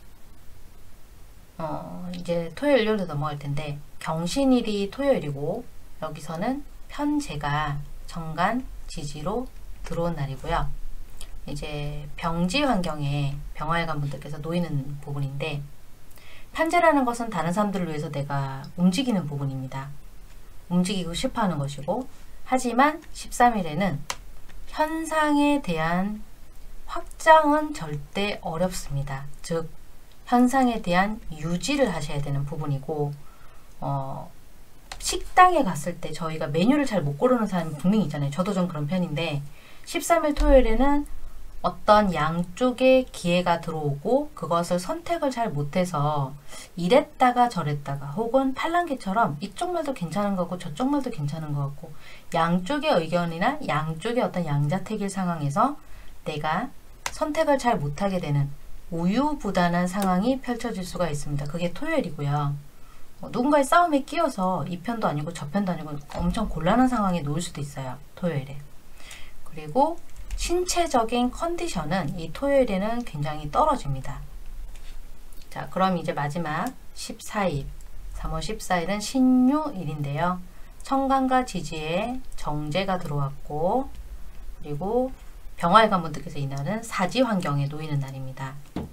어, 이제 토요일, 일요일로 넘어갈 텐데, 경신일이 토요일이고, 여기서는 편제가 정관 지지로 들어온 날이고요. 이제 병지 환경에 병화일간 분들께서 놓이는 부분인데, 편제라는 것은 다른 사람들을 위해서 내가 움직이는 부분입니다. 움직이고 싶어 하는 것이고, 하지만 십삼일에는 현상에 대한 확장은 절대 어렵습니다. 즉 현상에 대한 유지를 하셔야 되는 부분이고, 어, 식당에 갔을 때 저희가 메뉴를 잘 못 고르는 사람이 분명히 있잖아요. 저도 좀 그런 편인데, 십삼일 토요일에는 어떤 양쪽에 기회가 들어오고 그것을 선택을 잘 못해서 이랬다가 저랬다가, 혹은 팔랑귀처럼 이쪽 말도 괜찮은 것 같고 저쪽 말도 괜찮은 것 같고, 양쪽의 의견이나 양쪽의 어떤 양자택일 상황에서 내가 선택을 잘 못하게 되는 우유부단한 상황이 펼쳐질 수가 있습니다. 그게 토요일이고요. 어, 누군가의 싸움에 끼어서 이 편도 아니고 저 편도 아니고 엄청 곤란한 상황에 놓일 수도 있어요. 토요일에. 그리고 신체적인 컨디션은 이 토요일에는 굉장히 떨어집니다. 자, 그럼 이제 마지막 십사일, 삼월 십사일은 신유일인데요. 천간과 지지에 정제가 들어왔고, 그리고 병화일간 분들께서 이날은 사지 환경에 놓이는 날입니다.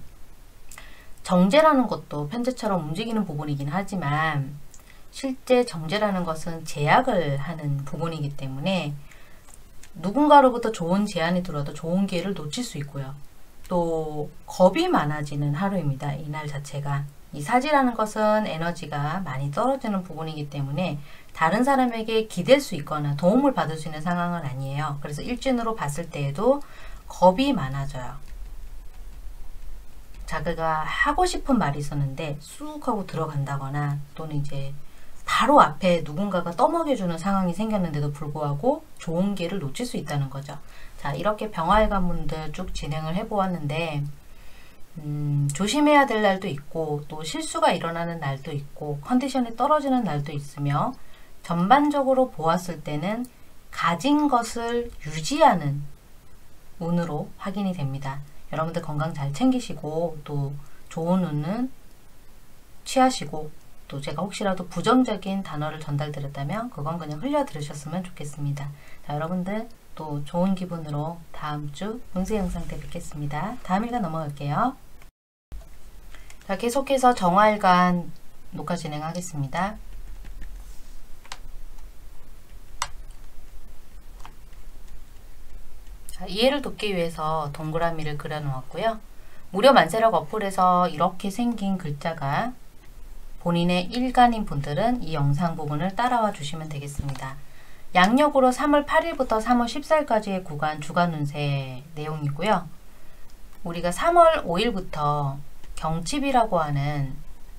정제라는 것도 편제처럼 움직이는 부분이긴 하지만, 실제 정제라는 것은 제약을 하는 부분이기 때문에 누군가로부터 좋은 제안이 들어도 좋은 기회를 놓칠 수 있고요. 또 겁이 많아지는 하루입니다. 이날 자체가. 이 사지라는 것은 에너지가 많이 떨어지는 부분이기 때문에 다른 사람에게 기댈 수 있거나 도움을 받을 수 있는 상황은 아니에요. 그래서 일진으로 봤을 때에도 겁이 많아져요. 자기가 하고 싶은 말이 있었는데 쑥 하고 들어간다거나 또는 이제 바로 앞에 누군가가 떠먹여주는 상황이 생겼는데도 불구하고 좋은 기회를 놓칠 수 있다는 거죠. 자, 이렇게 병화일관분들 쭉 진행을 해보았는데 음, 조심해야 될 날도 있고 또 실수가 일어나는 날도 있고 컨디션이 떨어지는 날도 있으며 전반적으로 보았을 때는 가진 것을 유지하는 운으로 확인이 됩니다. 여러분들 건강 잘 챙기시고 또 좋은 운은 취하시고 또 제가 혹시라도 부정적인 단어를 전달드렸다면 그건 그냥 흘려 들으셨으면 좋겠습니다. 자, 여러분들 또 좋은 기분으로 다음 주 운세 영상 때 뵙겠습니다. 다음 일간 넘어갈게요. 자, 계속해서 정화일간 녹화 진행하겠습니다. 자, 이해를 돕기 위해서 동그라미를 그려 놓았고요. 무료 만세력 어플에서 이렇게 생긴 글자가 본인의 일간인 분들은 이 영상 부분을 따라와 주시면 되겠습니다. 양력으로 삼월 팔일부터 삼월 십사일까지의 구간 주간 운세 내용이고요. 우리가 삼월 오일부터 경칩이라고 하는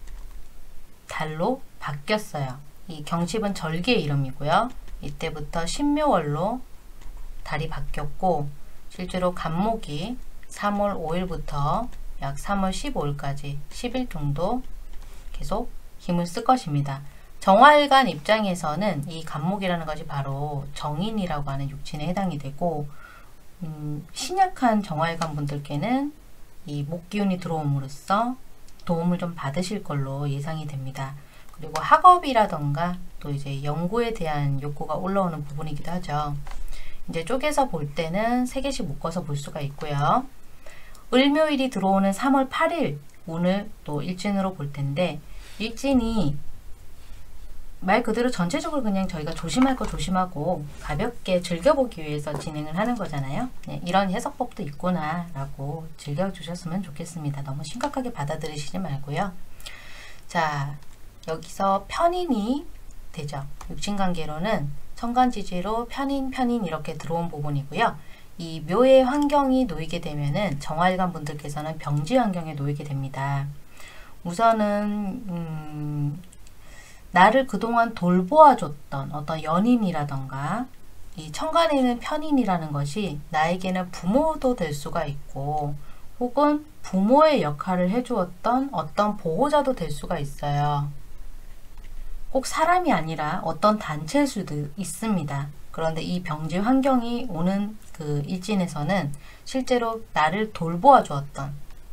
달로 바뀌었어요. 이 경칩은 절기의 이름이고요. 이때부터 신묘월로 달이 바뀌었고 실제로 간목이 삼월 오일부터 약 삼월 십오일까지 십 일 정도 계속 힘을 쓸 것입니다. 정화일간 입장에서는 이 간목이라는 것이 바로 정인이라고 하는 육친에 해당이 되고 음, 신약한 정화일간 분들께는 이 목기운이 들어옴으로써 도움을 좀 받으실 걸로 예상이 됩니다. 그리고 학업이라던가 또 이제 연구에 대한 욕구가 올라오는 부분이기도 하죠. 이제 쪼개서 볼 때는 세 개씩 묶어서 볼 수가 있고요. 을묘일이 들어오는 삼월 팔일 오늘 또 일진으로 볼 텐데 일진이 말 그대로 전체적으로 그냥 저희가 조심할 거 조심하고 가볍게 즐겨보기 위해서 진행을 하는 거잖아요. 네, 이런 해석법도 있구나 라고 즐겨주셨으면 좋겠습니다. 너무 심각하게 받아들이시지 말고요. 자, 여기서 편인이 되죠. 육친관계로는 천간지지로 편인 편인 이렇게 들어온 부분이고요. 이 묘의 환경이 놓이게 되면은 정화일간 분들께서는 병지 환경에 놓이게 됩니다. 우선은 음, 나를 그동안 돌보아줬던 어떤 연인이라던가 이 천간에 있는 편인이라는 것이 나에게는 부모도 될 수가 있고 혹은 부모의 역할을 해주었던 어떤 보호자도 될 수가 있어요. 꼭 사람이 아니라 어떤 단체일 수도 있습니다. 그런데 이 병지 환경이 오는 그 일진에서는 실제로 나를 돌보아 주었던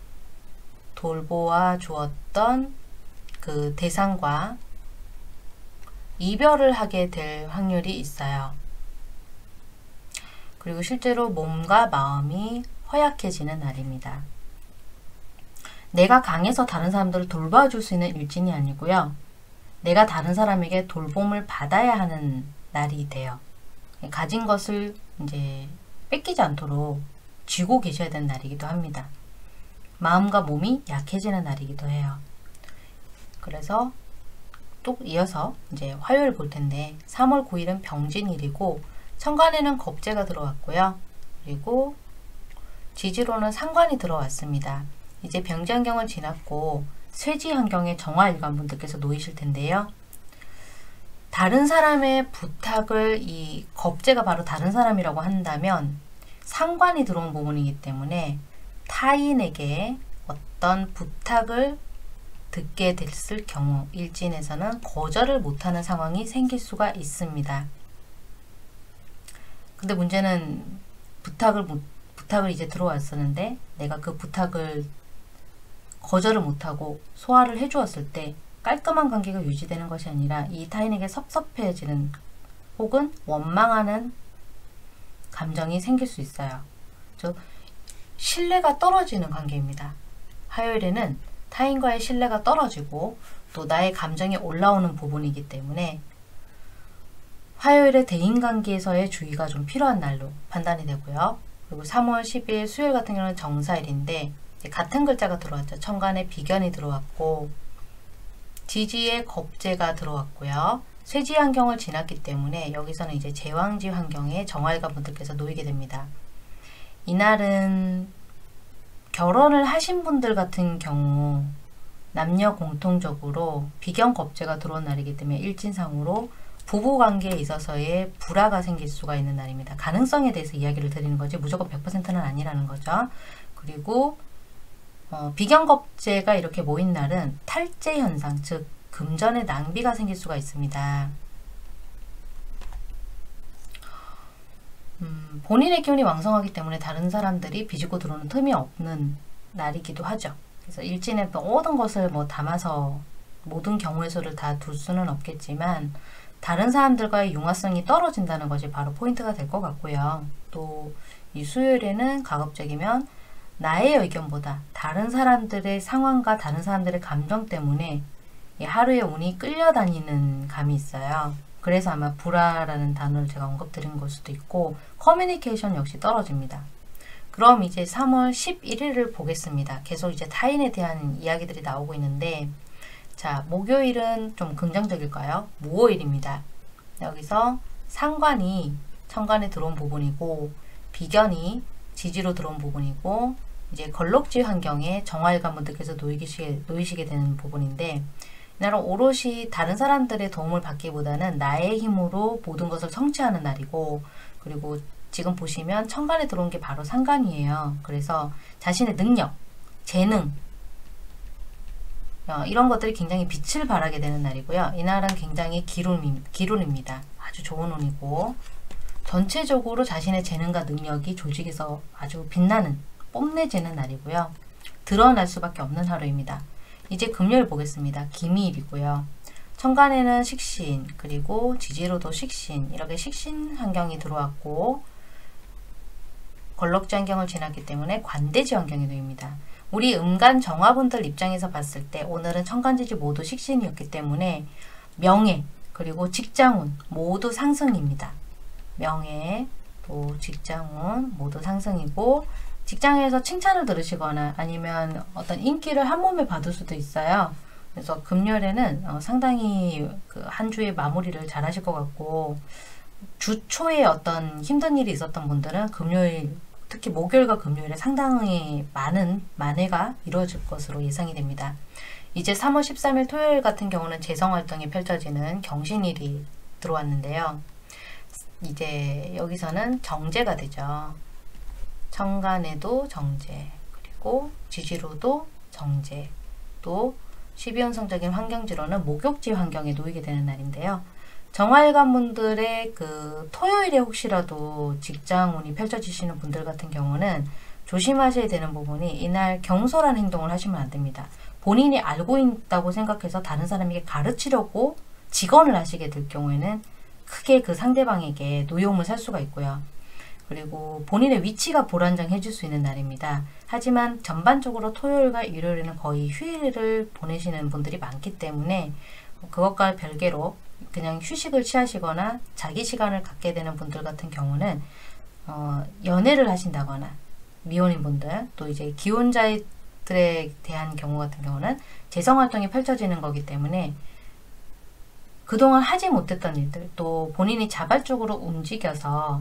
돌보아 주었던 그 대상과 이별을 하게 될 확률이 있어요. 그리고 실제로 몸과 마음이 허약해지는 날입니다. 내가 강해서 다른 사람들을 돌봐줄 수 있는 일진이 아니고요. 내가 다른 사람에게 돌봄을 받아야 하는 날이 돼요. 가진 것을 이제 뺏기지 않도록 쥐고 계셔야 되는 날이기도 합니다. 마음과 몸이 약해지는 날이기도 해요. 그래서 또 이어서 이제 화요일 볼 텐데 삼월 구일은 병진일이고 천간에는 겁재가 들어왔고요. 그리고 지지로는 상관이 들어왔습니다. 이제 병지 환경은 지났고 쇠지 환경에 정화일관 분들께서 놓이실 텐데요. 다른 사람의 부탁을 이 겁재가 바로 다른 사람이라고 한다면 상관이 들어온 부분이기 때문에 타인에게 어떤 부탁을 듣게 됐을 경우 일진에서는 거절을 못하는 상황이 생길 수가 있습니다. 근데 문제는 부탁을 못, 부탁을 이제 들어왔었는데 내가 그 부탁을 거절을 못하고 소화를 해주었을 때 깔끔한 관계가 유지되는 것이 아니라 이 타인에게 섭섭해지는 혹은 원망하는 감정이 생길 수 있어요. 즉 신뢰가 떨어지는 관계입니다. 화요일에는 타인과의 신뢰가 떨어지고 또 나의 감정이 올라오는 부분이기 때문에 화요일에 대인관계에서의 주의가 좀 필요한 날로 판단이 되고요. 그리고 삼월 십일 수요일 같은 경우는 정사일인데 같은 글자가 들어왔죠. 천간에 비견이 들어왔고 지지에 겁재가 들어왔고요. 쇠지 환경을 지났기 때문에 여기서는 이제 제왕지 환경에 정화일관 분들께서 놓이게 됩니다. 이날은 결혼을 하신 분들 같은 경우 남녀 공통적으로 비경겁제가 들어온 날이기 때문에 일진상으로 부부관계에 있어서의 불화가 생길 수가 있는 날입니다. 가능성에 대해서 이야기를 드리는 거지 무조건 백 퍼센트는 아니라는 거죠. 그리고 어, 비경겁제가 이렇게 모인 날은 탈제 현상, 즉 금전의 낭비가 생길 수가 있습니다. 음, 본인의 기운이 왕성하기 때문에 다른 사람들이 비집고 들어오는 틈이 없는 날이기도 하죠. 그래서 일진에 모든 것을 뭐 담아서 모든 경우의 수를 다 둘 수는 없겠지만 다른 사람들과의 융화성이 떨어진다는 것이 바로 포인트가 될 것 같고요. 또 이 수요일에는 가급적이면 나의 의견보다 다른 사람들의 상황과 다른 사람들의 감정 때문에 이 하루의 운이 끌려다니는 감이 있어요. 그래서 아마 불화라는 단어를 제가 언급드린 걸 수도 있고 커뮤니케이션 역시 떨어집니다. 그럼 이제 삼월 십일일을 보겠습니다. 계속 이제 타인에 대한 이야기들이 나오고 있는데 자, 목요일은 좀 긍정적일까요? 무오일입니다. 여기서 상관이 천간에 들어온 부분이고 비견이 지지로 들어온 부분이고 이제 걸럭지 환경에 정화일관 분들께서 놓이시게, 놓이시게 되는 부분인데 이날은 오롯이 다른 사람들의 도움을 받기보다는 나의 힘으로 모든 것을 성취하는 날이고 그리고 지금 보시면 천간에 들어온 게 바로 상관이에요. 그래서 자신의 능력, 재능 어, 이런 것들이 굉장히 빛을 발하게 되는 날이고요. 이날은 굉장히 기운, 기운입니다. 아주 좋은 운이고 전체적으로 자신의 재능과 능력이 조직에서 아주 빛나는 뽐내지는 날이고요. 드러날 수밖에 없는 하루입니다. 이제 금요일 보겠습니다. 기미일이고요. 천간에는 식신 그리고 지지로도 식신 이렇게 식신 환경이 들어왔고 걸럭지 환경을 지났기 때문에 관대지 환경이 놓입니다. 우리 음간 정화분들 입장에서 봤을 때 오늘은 천간지지 모두 식신이었기 때문에 명예 그리고 직장운 모두 상승입니다. 명예 또 직장운 모두 상승이고 직장에서 칭찬을 들으시거나 아니면 어떤 인기를 한 몸에 받을 수도 있어요. 그래서 금요일에는 어, 상당히 그 한 주의 마무리를 잘 하실 것 같고 주 초에 어떤 힘든 일이 있었던 분들은 금요일 특히 목요일과 금요일에 상당히 많은 만회가 이루어질 것으로 예상이 됩니다. 이제 삼월 십삼일 토요일 같은 경우는 재성활동이 펼쳐지는 경신일이 들어왔는데요. 이제 여기서는 정제가 되죠. 천간에도 정제, 그리고 지지로도 정제, 또 십이운성적인 환경지로는 목욕지 환경에 놓이게 되는 날인데요. 정화일관 분들의 그 토요일에 혹시라도 직장운이 펼쳐지시는 분들 같은 경우는 조심하셔야 되는 부분이 이날 경솔한 행동을 하시면 안 됩니다. 본인이 알고 있다고 생각해서 다른 사람에게 가르치려고 직언을 하시게 될 경우에는 크게 그 상대방에게 노여움을 살 수가 있고요. 그리고 본인의 위치가 불안정해질 수 있는 날입니다. 하지만 전반적으로 토요일과 일요일에는 거의 휴일을 보내시는 분들이 많기 때문에 그것과 별개로 그냥 휴식을 취하시거나 자기 시간을 갖게 되는 분들 같은 경우는 어, 연애를 하신다거나 미혼인 분들 또 이제 기혼자들에 대한 경우 같은 경우는 재성활동이 펼쳐지는 거기 때문에 그동안 하지 못했던 일들 또 본인이 자발적으로 움직여서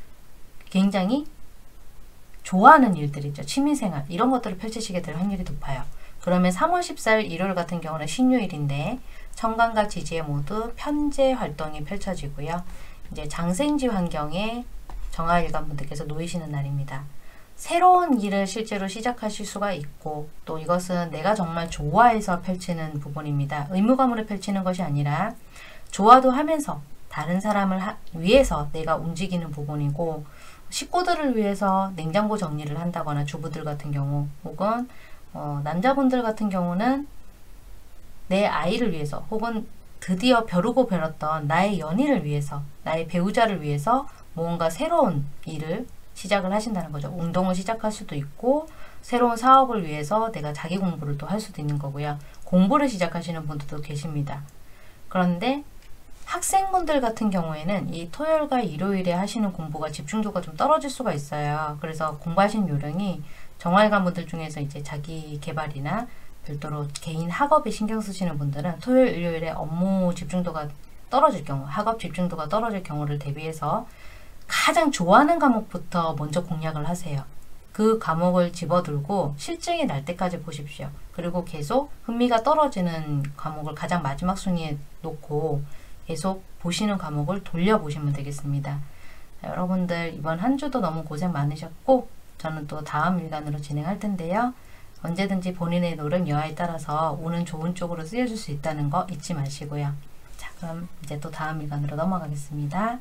굉장히 좋아하는 일들이죠. 취미생활 이런 것들을 펼치시게 될 확률이 높아요. 그러면 삼월 십사일 일요일 같은 경우는 신유일인데 천간과 지지에 모두 편재 활동이 펼쳐지고요. 이제 장생지 환경에 정화일관 분들께서 놓이시는 날입니다. 새로운 일을 실제로 시작하실 수가 있고 또 이것은 내가 정말 좋아해서 펼치는 부분입니다. 의무감으로 펼치는 것이 아니라 좋아도 하면서 다른 사람을 하, 위해서 내가 움직이는 부분이고 식구들을 위해서 냉장고 정리를 한다거나 주부들 같은 경우 혹은 어, 남자분들 같은 경우는 내 아이를 위해서 혹은 드디어 벼르고 벼렀던 나의 연인을 위해서 나의 배우자를 위해서 뭔가 새로운 일을 시작을 하신다는 거죠. 운동을 시작할 수도 있고 새로운 사업을 위해서 내가 자기 공부를 또 할 수도 있는 거고요. 공부를 시작하시는 분들도 계십니다. 그런데 학생분들 같은 경우에는 이 토요일과 일요일에 하시는 공부가 집중도가 좀 떨어질 수가 있어요. 그래서 공부하신 요령이 정화일관 분들 중에서 이제 자기 개발이나 별도로 개인 학업에 신경 쓰시는 분들은 토요일, 일요일에 업무 집중도가 떨어질 경우, 학업 집중도가 떨어질 경우를 대비해서 가장 좋아하는 과목부터 먼저 공략을 하세요. 그 과목을 집어들고 실증이 날 때까지 보십시오. 그리고 계속 흥미가 떨어지는 과목을 가장 마지막 순위에 놓고 계속 보시는 과목을 돌려보시면 되겠습니다. 자, 여러분들 이번 한 주도 너무 고생 많으셨고 저는 또 다음 일간으로 진행할 텐데요. 언제든지 본인의 노력 여하에 따라서 운은 좋은 쪽으로 쓰여줄 수 있다는 거 잊지 마시고요. 자, 그럼 이제 또 다음 일간으로 넘어가겠습니다.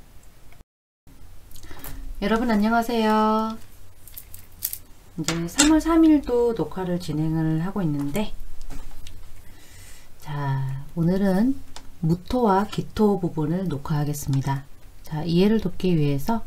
여러분 안녕하세요. 이제 삼월 삼일도 녹화를 진행을 하고 있는데, 자, 오늘은 무토와 기토 부분을 녹화하겠습니다. 자, 이해를 돕기 위해서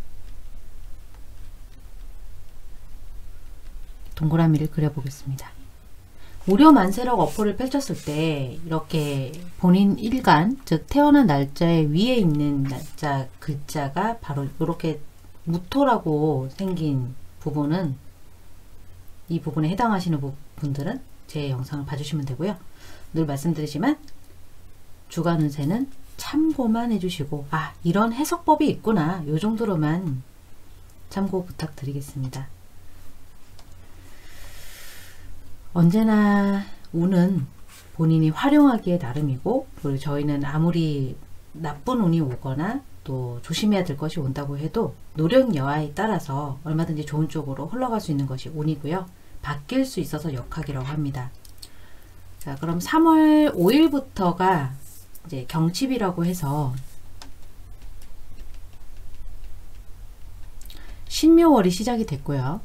동그라미를 그려보겠습니다. 무료만세력 어플을 펼쳤을 때 이렇게 본인 일간, 즉 태어난 날짜의 위에 있는 날짜 글자가 바로 이렇게 무토라고 생긴 부분은, 이 부분에 해당하시는 분들은 제 영상을 봐주시면 되고요. 늘 말씀드리지만 주간 운세는 참고만 해주시고, 아, 이런 해석법이 있구나, 요 정도로만 참고 부탁드리겠습니다. 언제나 운은 본인이 활용하기에 나름이고, 그리고 저희는 아무리 나쁜 운이 오거나 또 조심해야 될 것이 온다고 해도 노력 여하에 따라서 얼마든지 좋은 쪽으로 흘러갈 수 있는 것이 운이고요. 바뀔 수 있어서 역학이라고 합니다. 자, 그럼 삼월 오일부터가 이제 경칩이라고 해서 신묘월이 시작이 됐고요.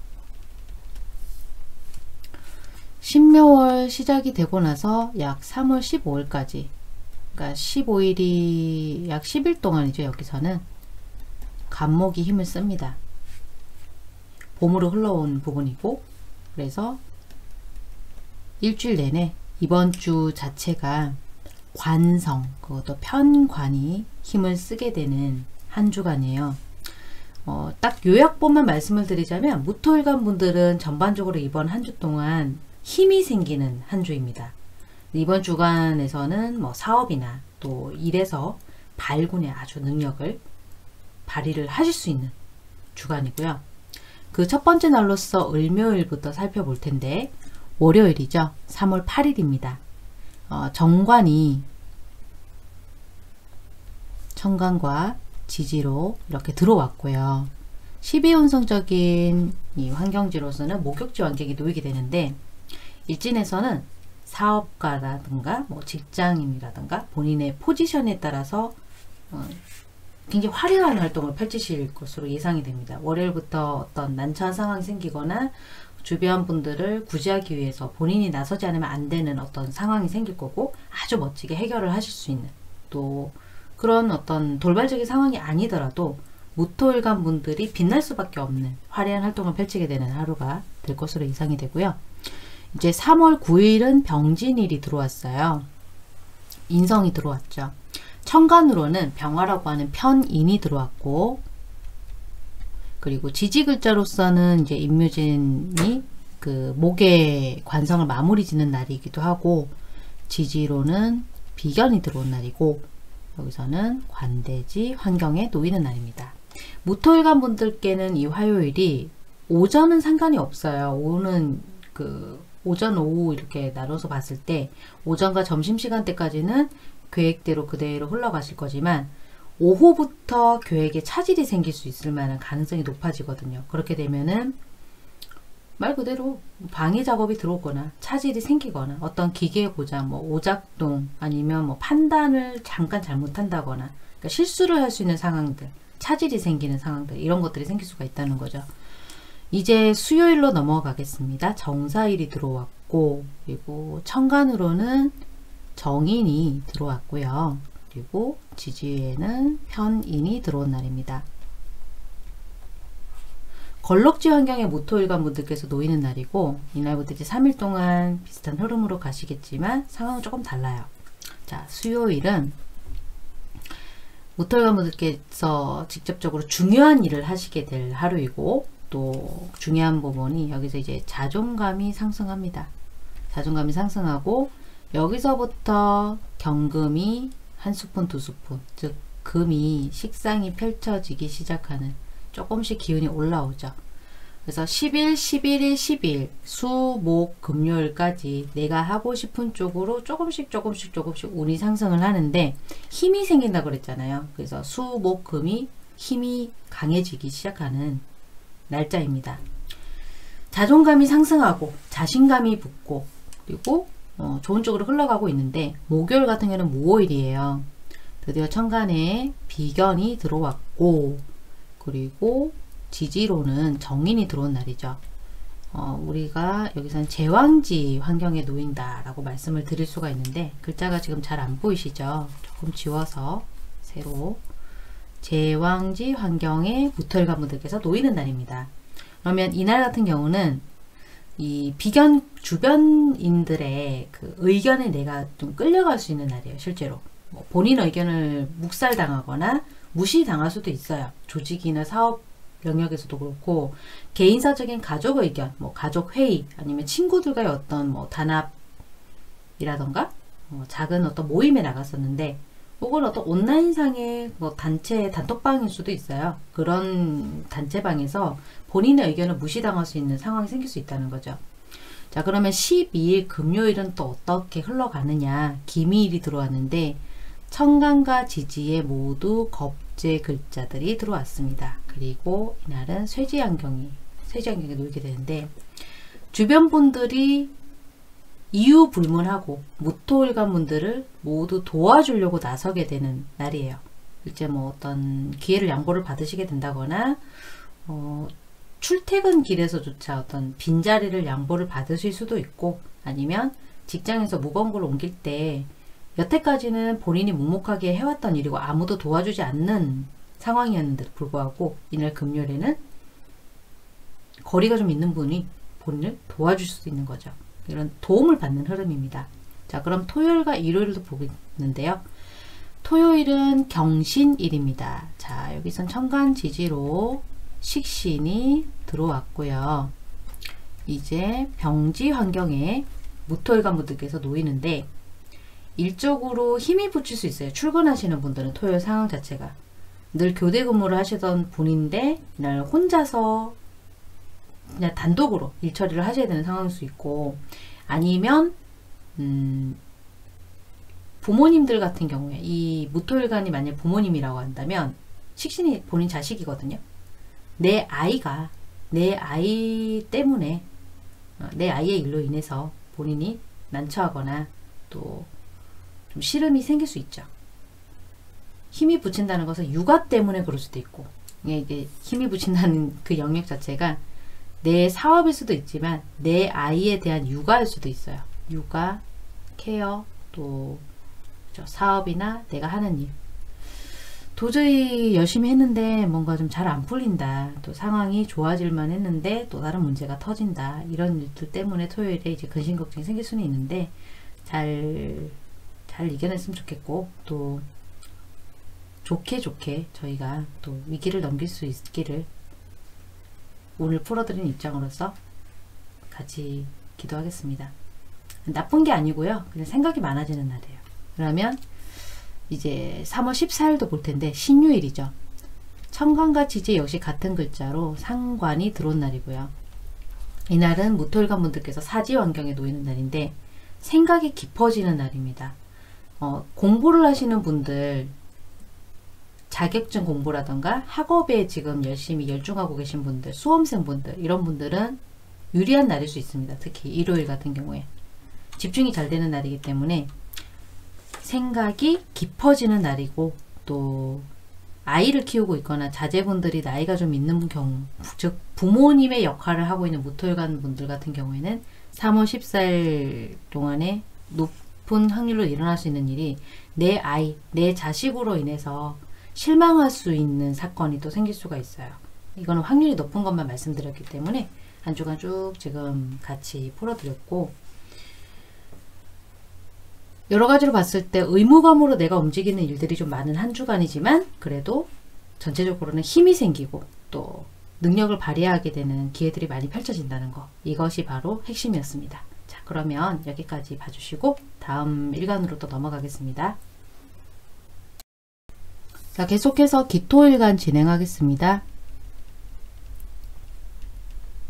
신묘월 시작이 되고 나서 약 삼월 십오일까지, 그러니까 십오일이 약 십 일 동안이죠. 여기서는 간목이 힘을 씁니다. 봄으로 흘러온 부분이고, 그래서 일주일 내내 이번 주 자체가 관성, 그것도 편관이 힘을 쓰게 되는 한 주간이에요. 어, 딱 요약본만 말씀을 드리자면, 무토일간 분들은 전반적으로 이번 한 주 동안 힘이 생기는 한 주입니다. 이번 주간에서는 뭐 사업이나 또 일에서 발군의 아주 능력을 발휘를 하실 수 있는 주간이고요. 그 첫 번째 날로서 을묘일부터 살펴볼 텐데, 월요일이죠. 삼월 팔일입니다. 어, 정관이 천간과 지지로 이렇게 들어왔고요. 십이운성적인 이 환경지로서는 목욕지 환경이 놓이게 되는데, 일진에서는 사업가라든가 뭐 직장인이라든가 본인의 포지션에 따라서 어, 굉장히 화려한 활동을 펼치실 것으로 예상이 됩니다. 월요일부터 어떤 난처한 상황이 생기거나 주변 분들을 구제하기 위해서 본인이 나서지 않으면 안 되는 어떤 상황이 생길 거고, 아주 멋지게 해결을 하실 수 있는, 또 그런 어떤 돌발적인 상황이 아니더라도 무토일간 분들이 빛날 수밖에 없는 화려한 활동을 펼치게 되는 하루가 될 것으로 예상이 되고요. 이제 삼월 구일은 병진일이 들어왔어요. 인성이 들어왔죠. 천간으로는 병화라고 하는 편인이 들어왔고, 그리고 지지글자로서는 이제 임묘진이 그 목의 관성을 마무리 짓는 날이기도 하고, 지지로는 비견이 들어온 날이고, 여기서는 관대지 환경에 놓이는 날입니다. 무토일간 분들께는 이 화요일이 오전은 상관이 없어요. 오는 그 오전 오후 이렇게 나눠서 봤을 때 오전과 점심시간대까지는 계획대로 그대로 흘러가실 거지만, 오후부터 계획에 차질이 생길 수 있을 만한 가능성이 높아지거든요. 그렇게 되면은 말 그대로 방해 작업이 들어오거나 차질이 생기거나 어떤 기계 고장, 뭐 오작동, 아니면 뭐 판단을 잠깐 잘못한다거나, 그러니까 실수를 할 수 있는 상황들, 차질이 생기는 상황들, 이런 것들이 생길 수가 있다는 거죠. 이제 수요일로 넘어가겠습니다. 정사일이 들어왔고, 그리고 천간으로는 정인이 들어왔고요. 그리고 지지에는 편인이 들어온 날입니다. 걸럭지 환경의 무토일간 분들께서 놓이는 날이고, 이날부터 이제 삼 일 동안 비슷한 흐름으로 가시겠지만 상황은 조금 달라요. 자, 수요일은 무토일간 분들께서 직접적으로 중요한 일을 하시게 될 하루이고, 또 중요한 부분이 여기서 이제 자존감이 상승합니다. 자존감이 상승하고, 여기서부터 경금이 한 스푼 두 스푼, 즉 금이 식상이 펼쳐지기 시작하는, 조금씩 기운이 올라오죠. 그래서 십일, 십일 일, 십일 수, 목, 금요일까지 내가 하고 싶은 쪽으로 조금씩 조금씩 조금씩 운이 상승을 하는데 힘이 생긴다고 그랬잖아요. 그래서 수, 목, 금이 힘이 강해지기 시작하는 날짜입니다. 자존감이 상승하고 자신감이 붙고 그리고 어, 좋은 쪽으로 흘러가고 있는데 목요일 같은 경우는 무오일이에요. 드디어 천간에 비견이 들어왔고 그리고 지지로는 정인이 들어온 날이죠. 어, 우리가 여기서는 제왕지 환경에 놓인다 라고 말씀을 드릴 수가 있는데 글자가 지금 잘 안 보이시죠? 조금 지워서 새로 제왕지 환경에 무토일관 분들께서 놓이는 날입니다. 그러면 이날 같은 경우는 이 비견 주변인들의 그 의견에 내가 좀 끌려갈 수 있는 날이에요. 실제로 뭐 본인 의견을 묵살당하거나 무시당할 수도 있어요. 조직이나 사업 영역에서도 그렇고 개인사적인 가족 의견, 뭐 가족 회의 아니면 친구들과의 어떤 뭐 단합이라던가 뭐 작은 어떤 모임에 나갔었는데 혹은 어떤 온라인상의 뭐 단체 단톡방일 수도 있어요. 그런 단체방에서 본인의 의견을 무시당할 수 있는 상황이 생길 수 있다는 거죠. 자, 그러면 십이일 금요일은 또 어떻게 흘러가느냐. 기미일이 들어왔는데 천간과 지지에 모두 겁재 글자들이 들어왔습니다. 그리고 이날은 쇠지안경이 쇠지안경에 놓이게 되는데 주변 분들이 이유 불문하고 무토일관 분들을 모두 도와주려고 나서게 되는 날이에요. 이제 뭐 어떤 기회를 양보를 받으시게 된다거나 어, 출퇴근 길에서조차 어떤 빈자리를 양보를 받으실 수도 있고 아니면 직장에서 무거운 걸 옮길 때 여태까지는 본인이 묵묵하게 해왔던 일이고 아무도 도와주지 않는 상황이었는데도 불구하고 이날 금요일에는 거리가 좀 있는 분이 본인을 도와줄 수 있는 거죠. 이런 도움을 받는 흐름입니다. 자, 그럼 토요일과 일요일도 보겠는데요. 토요일은 경신일입니다. 자, 여기선 천간지지로 식신이 들어왔고요. 이제 병지 환경에 무토일관 분들께서 놓이는데 일적으로 힘이 붙일 수 있어요. 출근하시는 분들은 토요일 상황 자체가 늘 교대 근무를 하시던 분인데 이날 혼자서 그냥 단독으로 일 처리를 하셔야 되는 상황일 수 있고 아니면 음, 부모님들 같은 경우에 이 무토일관이 만약 부모님이라고 한다면 식신이 본인 자식이거든요. 내 아이가 내 아이 때문에 내 아이의 일로 인해서 본인이 난처하거나 또 좀 시름이 생길 수 있죠. 힘이 붙인다는 것은 육아 때문에 그럴 수도 있고 이게 힘이 붙인다는 그 영역 자체가 내 사업일 수도 있지만 내 아이에 대한 육아일 수도 있어요. 육아, 케어, 또 사업이나 내가 하는 일 도저히 열심히 했는데 뭔가 좀 잘 안 풀린다. 또 상황이 좋아질만 했는데 또 다른 문제가 터진다. 이런 일들 때문에 토요일에 이제 근심 걱정이 생길 수는 있는데 잘, 잘 이겨냈으면 좋겠고 또 좋게 좋게 저희가 또 위기를 넘길 수 있기를 오늘 풀어드린 입장으로서 같이 기도하겠습니다. 나쁜 게 아니고요. 그냥 생각이 많아지는 날이에요. 그러면 이제 삼월 십사일도 볼 텐데 신유일이죠. 천간과 지지 역시 같은 글자로 상관이 들어온 날이고요. 이날은 무토일관 분들께서 사지 환경에 놓이는 날인데 생각이 깊어지는 날입니다. 어, 공부를 하시는 분들 자격증 공부라던가 학업에 지금 열심히 열중하고 계신 분들, 수험생 분들 이런 분들은 유리한 날일 수 있습니다. 특히 일요일 같은 경우에 집중이 잘 되는 날이기 때문에 생각이 깊어지는 날이고 또 아이를 키우고 있거나 자제분들이 나이가 좀 있는 경우 즉 부모님의 역할을 하고 있는 무토일관 분들 같은 경우에는 삼월 십사일 동안에 높은 확률로 일어날 수 있는 일이 내 아이, 내 자식으로 인해서 실망할 수 있는 사건이 또 생길 수가 있어요. 이거는 확률이 높은 것만 말씀드렸기 때문에 한 주간 쭉 지금 같이 풀어드렸고 여러 가지로 봤을 때 의무감으로 내가 움직이는 일들이 좀 많은 한 주간이지만 그래도 전체적으로는 힘이 생기고 또 능력을 발휘하게 되는 기회들이 많이 펼쳐진다는 거 이것이 바로 핵심이었습니다. 자, 그러면 여기까지 봐주시고 다음 일간으로 또 넘어가겠습니다. 자, 계속해서 기토일간 진행하겠습니다.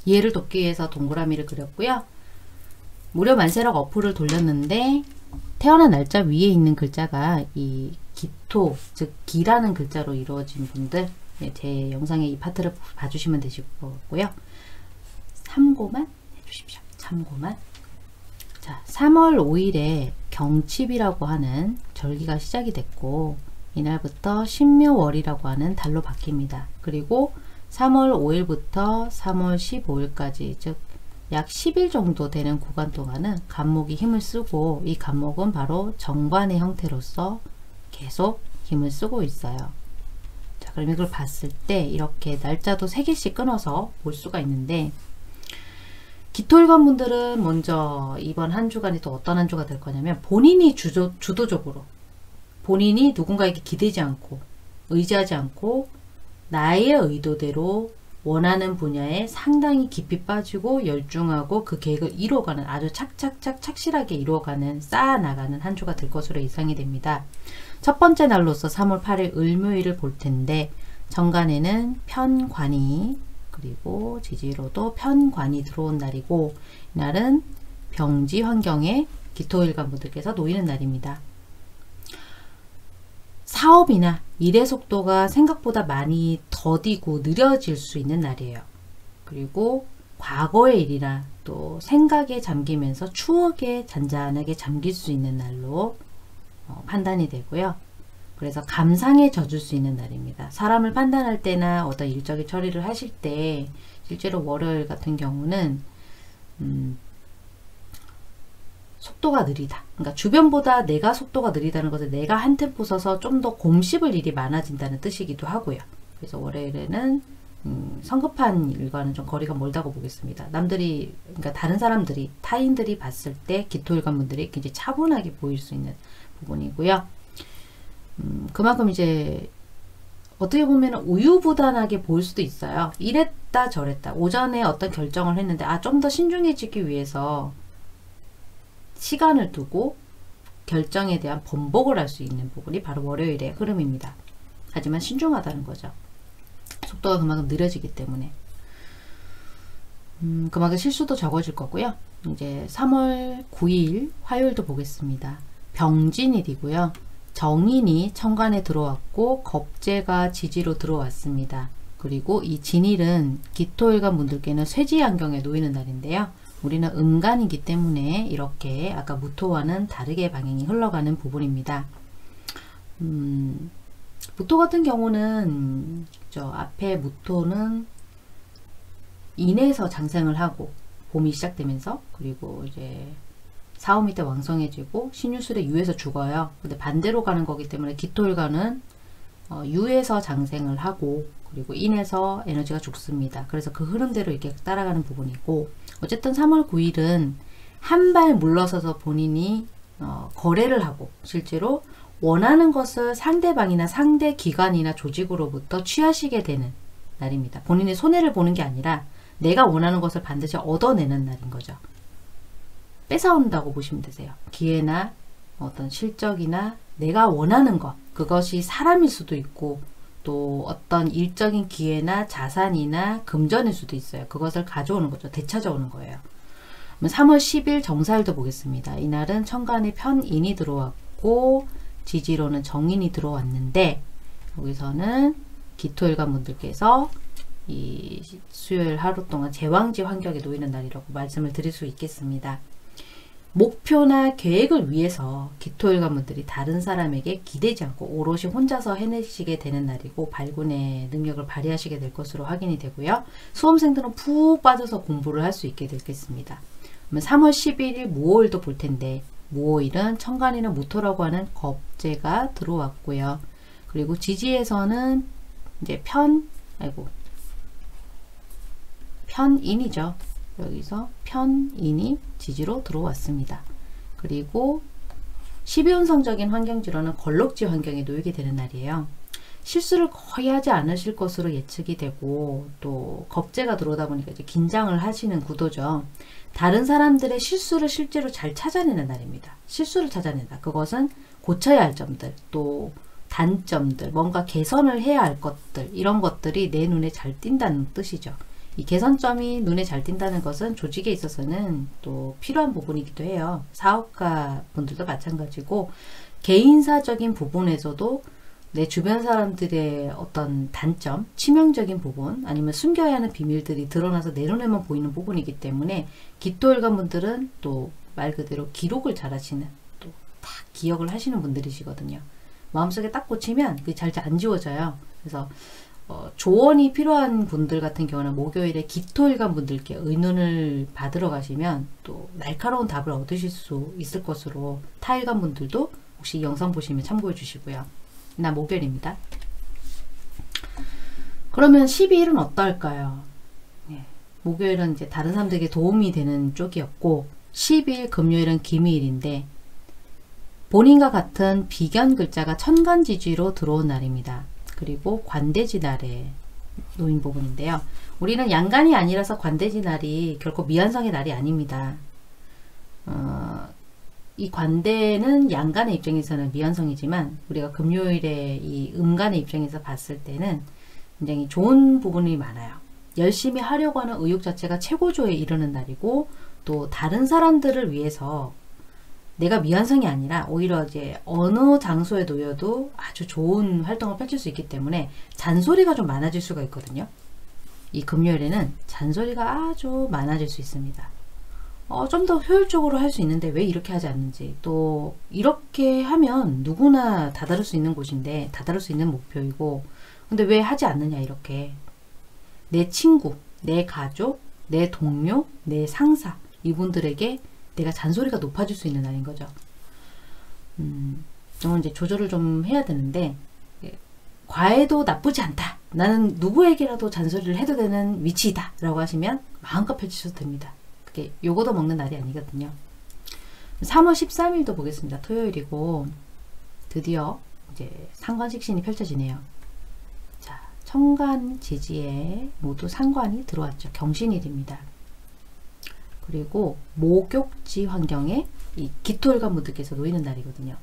이해를 돕기 위해서 동그라미를 그렸고요. 무료 만세력 어플을 돌렸는데 태어난 날짜 위에 있는 글자가 이 기토, 즉 기라는 글자로 이루어진 분들, 제 영상의 이 파트를 봐주시면 되실 거고요. 참고만 해주십시오. 참고만. 자, 삼월 오일에 경칩이라고 하는 절기가 시작이 됐고 이날부터 신묘월이라고 하는 달로 바뀝니다. 그리고 삼월 오일부터 삼월 십오일까지 즉 약 십 일 정도 되는 구간 동안은 간목이 힘을 쓰고 이 간목은 바로 정관의 형태로서 계속 힘을 쓰고 있어요. 자, 그럼 이걸 봤을 때 이렇게 날짜도 세 개씩 끊어서 볼 수가 있는데 기토일관 분들은 먼저 이번 한 주간이 또 어떤 한 주가 될 거냐면 본인이 주도, 주도적으로 본인이 누군가에게 기대지 않고 의지하지 않고 나의 의도대로 원하는 분야에 상당히 깊이 빠지고 열중하고 그 계획을 이루어가는 아주 착착착 착실하게 이루어가는 쌓아나가는 한 주가 될 것으로 예상이 됩니다. 첫 번째 날로서 삼월 팔일 을묘일을 볼 텐데 정관에는 편관이 그리고 지지로도 편관이 들어온 날이고 이날은 병지 환경에 기토일관 분들께서 놓이는 날입니다. 사업이나 일의 속도가 생각보다 많이 더디고 느려질 수 있는 날이에요. 그리고 과거의 일이나 또 생각에 잠기면서 추억에 잔잔하게 잠길 수 있는 날로 어, 판단이 되고요. 그래서 감상에 젖을 수 있는 날입니다. 사람을 판단할 때나 어떤 일적인 처리를 하실 때 실제로 월요일 같은 경우는 음, 속도가 느리다. 그러니까 주변보다 내가 속도가 느리다는 것은 내가 한 템포 서서 좀 더 곰씹을 일이 많아진다는 뜻이기도 하고요. 그래서 월요일에는 음, 성급한 일과는 좀 거리가 멀다고 보겠습니다. 남들이, 그러니까 다른 사람들이, 타인들이 봤을 때 기토일관 분들이 굉장히 차분하게 보일 수 있는 부분이고요. 음, 그만큼 이제 어떻게 보면 우유부단하게 보일 수도 있어요. 이랬다 저랬다. 오전에 어떤 결정을 했는데 아, 좀 더 신중해지기 위해서 시간을 두고 결정에 대한 번복을 할 수 있는 부분이 바로 월요일의 흐름입니다. 하지만 신중하다는 거죠. 속도가 그만큼 느려지기 때문에 음, 그만큼 실수도 적어질 거고요. 이제 삼월 구일 화요일도 보겠습니다. 병진일이고요. 정인이 천간에 들어왔고 겁재가 지지로 들어왔습니다. 그리고 이 진일은 기토일관 분들께는 쇠지 환경에 놓이는 날인데요. 우리는 음간이기 때문에 이렇게 아까 무토와는 다르게 방향이 흘러가는 부분입니다. 음, 무토 같은 경우는 저 앞에 무토는 인에서 장생을 하고 봄이 시작되면서 그리고 이제 사오미 때 왕성해지고 신유술에 유에서 죽어요. 근데 반대로 가는 거기 때문에 기토일관은 어, 유에서 장생을 하고 그리고 인에서 에너지가 죽습니다. 그래서 그 흐름대로 이렇게 따라가는 부분이고 어쨌든 삼월 구일은 한 발 물러서서 본인이 어, 거래를 하고 실제로 원하는 것을 상대방이나 상대 기관이나 조직으로부터 취하시게 되는 날입니다. 본인의 손해를 보는 게 아니라 내가 원하는 것을 반드시 얻어내는 날인 거죠. 뺏어온다고 보시면 되세요. 기회나 어떤 실적이나 내가 원하는 것, 그것이 사람일 수도 있고 또 어떤 일적인 기회나 자산이나 금전일 수도 있어요. 그것을 가져오는 거죠. 되찾아오는 거예요. 삼월 십일 정사일도 보겠습니다. 이날은 천간에 편인이 들어왔고 지지로는 정인이 들어왔는데 여기서는 기토일관 분들께서 이 수요일 하루 동안 제왕지 환경에 놓이는 날이라고 말씀을 드릴 수 있겠습니다. 목표나 계획을 위해서 기토일관 분들이 다른 사람에게 기대지 않고 오롯이 혼자서 해내시게 되는 날이고 발군의 능력을 발휘하시게 될 것으로 확인이 되고요. 수험생들은 푹 빠져서 공부를 할 수 있게 되겠습니다. 그러면 삼월 십일일 무오일도 볼 텐데 무오일은 천간에는 무토라고 하는 겁재가 들어왔고요. 그리고 지지에서는 이제 편, 아이고, 편인이죠. 여기서 편인이 지지로 들어왔습니다. 그리고 십이운성적인 환경지로는 걸럭지 환경에 놓이게 되는 날이에요. 실수를 거의 하지 않으실 것으로 예측이 되고 또 겁재가 들어오다 보니까 이제 긴장을 하시는 구도죠. 다른 사람들의 실수를 실제로 잘 찾아내는 날입니다. 실수를 찾아낸다. 그것은 고쳐야 할 점들, 또 단점들, 뭔가 개선을 해야 할 것들, 이런 것들이 내 눈에 잘 띈다는 뜻이죠. 이 개선점이 눈에 잘 띈다는 것은 조직에 있어서는 또 필요한 부분이기도 해요. 사업가 분들도 마찬가지고 개인사적인 부분에서도 내 주변 사람들의 어떤 단점, 치명적인 부분 아니면 숨겨야 하는 비밀들이 드러나서 내려내만 보이는 부분이기 때문에 기토일관 분들은 또 말 그대로 기록을 잘 하시는, 또 다 기억을 하시는 분들이시거든요. 마음속에 딱 꽂히면 그게 잘 안 지워져요. 그래서 어, 조언이 필요한 분들 같은 경우는 목요일에 기토일관 분들께 의논을 받으러 가시면 또 날카로운 답을 얻으실 수 있을 것으로 타일관 분들도 혹시 영상 보시면 참고해 주시고요. 나 목요일입니다. 그러면 십이 일은 어떨까요? 네, 목요일은 이제 다른 사람들에게 도움이 되는 쪽이었고 십이 일 금요일은 기미일인데 본인과 같은 비견 글자가 천간지지로 들어온 날입니다. 그리고 관대지 날에 놓인 부분인데요. 우리는 양간이 아니라서 관대지 날이 결코 미완성의 날이 아닙니다. 어, 이 관대는 양간의 입장에서는 미완성이지만 우리가 금요일에 이 음간의 입장에서 봤을 때는 굉장히 좋은 부분이 많아요. 열심히 하려고 하는 의욕 자체가 최고조에 이르는 날이고 또 다른 사람들을 위해서 내가 미완성이 아니라 오히려 이제 어느 장소에 놓여도 아주 좋은 활동을 펼칠 수 있기 때문에 잔소리가 좀 많아질 수가 있거든요. 이 금요일에는 잔소리가 아주 많아질 수 있습니다. 어, 좀 더 효율적으로 할 수 있는데 왜 이렇게 하지 않는지, 또 이렇게 하면 누구나 다다를 수 있는 곳인데 다다를 수 있는 목표이고 근데 왜 하지 않느냐, 이렇게 내 친구, 내 가족, 내 동료, 내 상사 이분들에게 내가 잔소리가 높아질 수 있는 날인 거죠. 음, 이건 이제 조절을 좀 해야 되는데 과해도 나쁘지 않다. 나는 누구에게라도 잔소리를 해도 되는 위치이다 라고 하시면 마음껏 펼치셔도 됩니다. 그게 요거도 먹는 날이 아니거든요. 삼월 십삼일도 보겠습니다. 토요일이고 드디어 이제 상관식신이 펼쳐지네요. 자, 천간지지에 모두 상관이 들어왔죠. 경신일입니다. 그리고 목욕지 환경에 이 기토일관 분들께서 놓이는 날이거든요.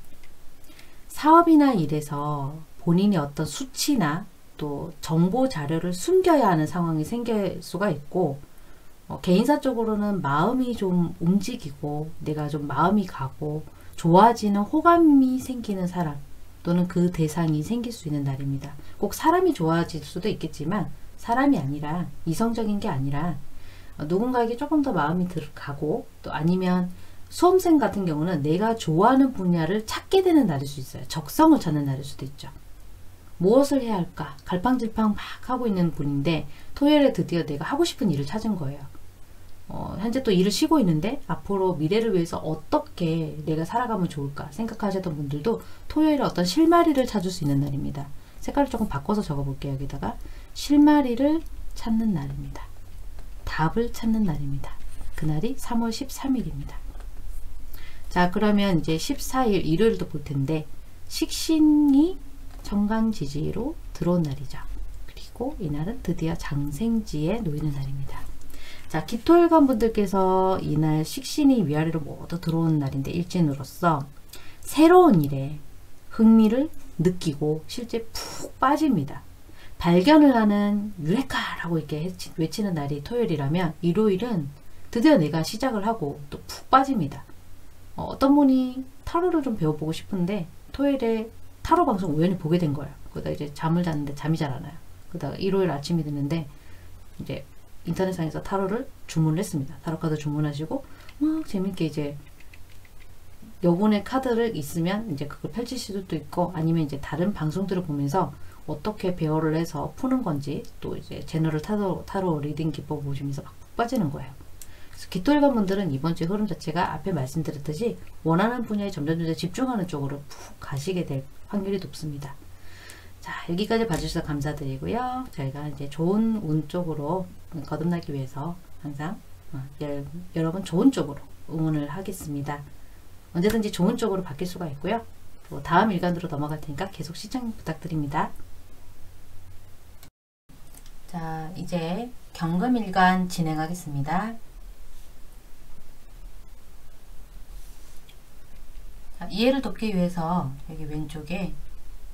사업이나 일에서 본인이 어떤 수치나 또 정보 자료를 숨겨야 하는 상황이 생길 수가 있고 어, 개인사 쪽으로는 마음이 좀 움직이고 내가 좀 마음이 가고 좋아지는 호감이 생기는 사람 또는 그 대상이 생길 수 있는 날입니다. 꼭 사람이 좋아질 수도 있겠지만 사람이 아니라 이성적인 게 아니라 누군가에게 조금 더 마음이 들어가고 또 아니면 수험생 같은 경우는 내가 좋아하는 분야를 찾게 되는 날일 수 있어요. 적성을 찾는 날일 수도 있죠. 무엇을 해야 할까 갈팡질팡 막 하고 있는 분인데 토요일에 드디어 내가 하고 싶은 일을 찾은 거예요. 어, 현재 또 일을 쉬고 있는데 앞으로 미래를 위해서 어떻게 내가 살아가면 좋을까 생각하셨던 분들도 토요일에 어떤 실마리를 찾을 수 있는 날입니다. 색깔을 조금 바꿔서 적어 볼게요. 여기다가 실마리를 찾는 날입니다. 답을 찾는 날입니다. 그날이 삼월 십삼일입니다. 자, 그러면 이제 십사일 일요일도 볼 텐데 식신이 천간지지로 들어온 날이죠. 그리고 이날은 드디어 장생지에 놓이는 날입니다. 자, 기토일관 분들께서 이날 식신이 위아래로 모두 들어온 날인데 일진으로서 새로운 일에 흥미를 느끼고 실제 푹 빠집니다. 발견을 하는 유레카라고 이렇게 외치는 날이 토요일이라면 일요일은 드디어 내가 시작을 하고 또 푹 빠집니다. 어, 어떤 분이 타로를 좀 배워보고 싶은데 토요일에 타로 방송 우연히 보게 된 거예요. 그러다 이제 잠을 잤는데 잠이 잘 안 와요. 그러다가 일요일 아침이 됐는데 이제 인터넷상에서 타로를 주문을 했습니다. 타로 카드 주문하시고 막 재밌게 이제 여분의 카드를 있으면 이제 그걸 펼치실 수도 있고 아니면 이제 다른 방송들을 보면서 어떻게 배열을 해서 푸는 건지 또 이제 제너럴 타로, 타로 리딩 기법 보시면서 막 푹 빠지는 거예요. 그래서 기토일관 분들은 이번 주 흐름 자체가 앞에 말씀드렸듯이 원하는 분야에 점점 점점 집중하는 쪽으로 푹 가시게 될 확률이 높습니다. 자, 여기까지 봐주셔서 감사드리고요. 저희가 이제 좋은 운 쪽으로 거듭나기 위해서 항상 어, 여, 여러분 좋은 쪽으로 응원을 하겠습니다. 언제든지 좋은 쪽으로 바뀔 수가 있고요. 또 다음 일간으로 넘어갈 테니까 계속 시청 부탁드립니다. 자, 이제 경금일간 진행하겠습니다. 자, 이해를 돕기 위해서 여기 왼쪽에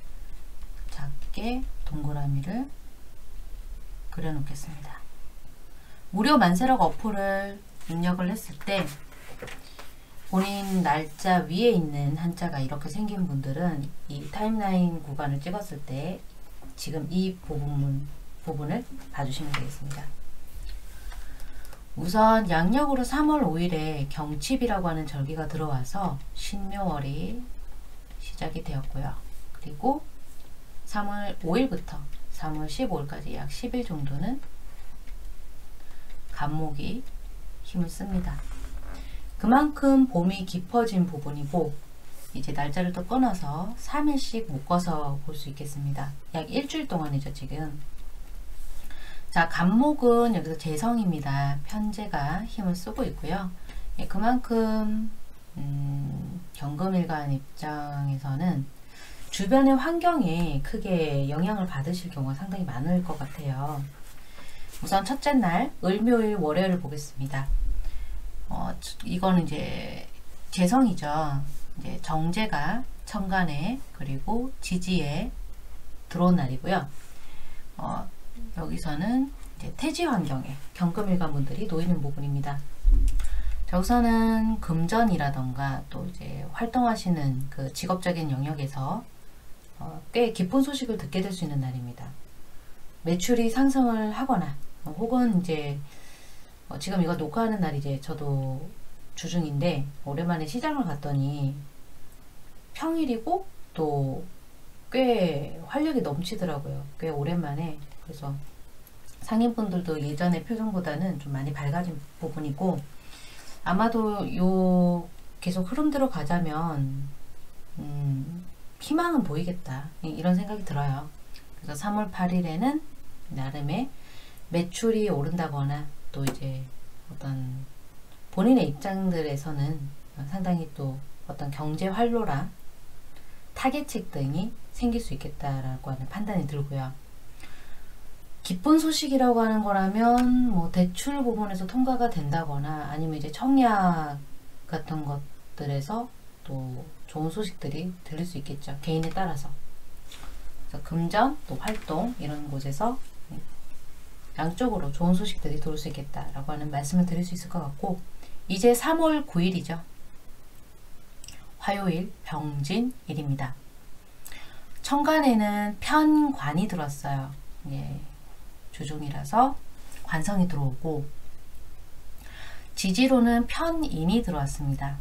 작게 동그라미를 그려 놓겠습니다. 무료 만세력 어플을 입력을 했을 때 본인 날짜 위에 있는 한자가 이렇게 생긴 분들은 이 타임라인 구간을 찍었을 때 지금 이 부분, 부분을 봐주시면 되겠습니다. 우선 양력으로 삼월 오일에 경칩이라고 하는 절기가 들어와서 신묘월이 시작이 되었고요. 그리고 삼월 오일부터 삼월 십오일까지 약 십 일 정도는 간목이 힘을 씁니다. 그만큼 봄이 깊어진 부분이고 이제 날짜를 또 끊어서 삼 일씩 묶어서 볼 수 있겠습니다. 약 일주일 동안이죠 지금. 자, 간목은 여기서 재성입니다. 편재가 힘을 쓰고 있고요. 예, 그만큼 음, 경금일간 입장에서는 주변의 환경에 크게 영향을 받으실 경우가 상당히 많을 것 같아요. 우선 첫째 날 을묘일 월요일을 보겠습니다. 어, 이거는 이제 재성이죠. 이제 정제가 천간에 그리고 지지에 들어온 날이고요. 어, 여기서는 이제 태지 환경에 경금일간 분들이 놓이는 부분입니다. 자, 우선은 금전이라던가 또 이제 활동하시는 그 직업적인 영역에서 어, 꽤 기쁜 소식을 듣게 될 수 있는 날입니다. 매출이 상승을 하거나 어, 혹은 이제 어, 지금 이거 녹화하는 날이 이제 저도 주중인데 오랜만에 시장을 갔더니 평일이고 또 꽤 활력이 넘치더라고요. 꽤 오랜만에. 그래서 상인분들도 예전의 표정보다는 좀 많이 밝아진 부분이고 아마도 요 계속 흐름대로 가자면 음, 희망은 보이겠다 이런 생각이 들어요. 그래서 삼월 팔일에는 나름의 매출이 오른다거나 또 이제 어떤 본인의 입장들에서는 상당히 또 어떤 경제 활로라 타겟책 등이 생길 수 있겠다라고 하는 판단이 들고요. 기쁜 소식이라고 하는 거라면 뭐 대출 부분에서 통과가 된다거나 아니면 이제 청약 같은 것들에서 또 좋은 소식들이 들릴 수 있겠죠. 개인에 따라서. 그래서 금전, 또 활동 이런 곳에서 양쪽으로 좋은 소식들이 들어올 수 있겠다라고 하는 말씀을 드릴 수 있을 것 같고 이제 삼월 구일이죠. 화요일 병진일입니다. 천간에는 편관이 들어왔어요. 예, 주중이라서 관성이 들어오고 지지로는 편인이 들어왔습니다.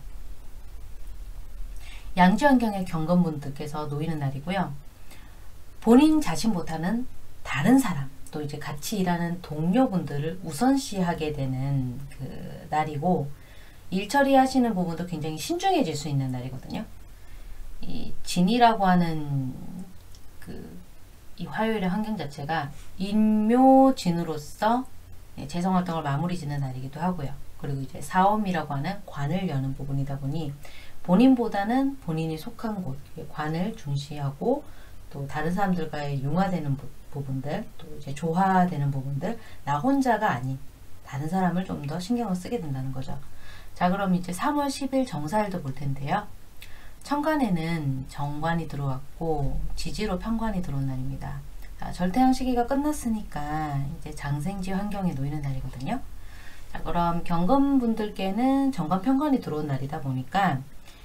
양지환경의 경금분들께서 놓이는 날이고요. 본인 자신보다는 다른 사람 또 이제 같이 일하는 동료분들을 우선시하게 되는 그 날이고 일 처리하시는 부분도 굉장히 신중해질 수 있는 날이거든요. 이 진이라고 하는 그 이 화요일의 환경 자체가 인묘진으로서 재성활동을 마무리 짓는 날이기도 하고요. 그리고 이제 사엄이라고 하는 관을 여는 부분이다 보니 본인보다는 본인이 속한 곳, 관을 중시하고 또 다른 사람들과의 융화되는 부, 부분들, 또 이제 조화되는 부분들, 나 혼자가 아닌 다른 사람을 좀 더 신경을 쓰게 된다는 거죠. 자, 그럼 이제 삼월 십일 정사일도 볼 텐데요. 천간에는 정관이 들어왔고 지지로 편관이 들어온 날입니다. 자, 절대양 시기가 끝났으니까 이제 장생지 환경에 놓이는 날이거든요. 자, 그럼 경금분들께는 정관 편관이 들어온 날이다 보니까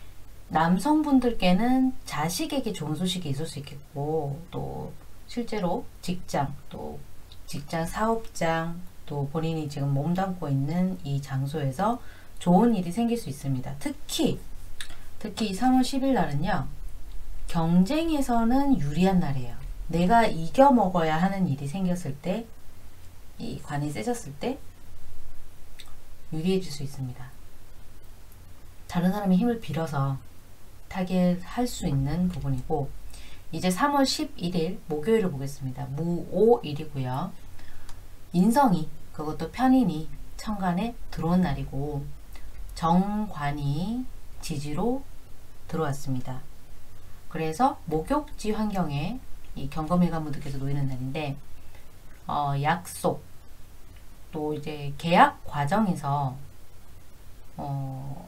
남성분들께는 자식에게 좋은 소식이 있을 수 있겠고 또 실제로 직장, 또 직장 사업장, 또 본인이 지금 몸담고 있는 이 장소에서 좋은 일이 생길 수 있습니다. 특히 특히 삼월 십일 날은요. 경쟁에서는 유리한 날이에요. 내가 이겨 먹어야 하는 일이 생겼을 때 이 관이 세졌을 때 유리해질 수 있습니다. 다른 사람의 힘을 빌어서 타겟할 수 있는 부분이고 이제 삼월 십일일 목요일을 보겠습니다. 무오일이고요. 인성이 그것도 편인이 천간에 들어온 날이고 정관이 지지로 들어왔습니다. 그래서 목욕지 환경에 이 경금일간 분들께서 놓이는 날인데 어, 약속 또 이제 계약 과정에서 어,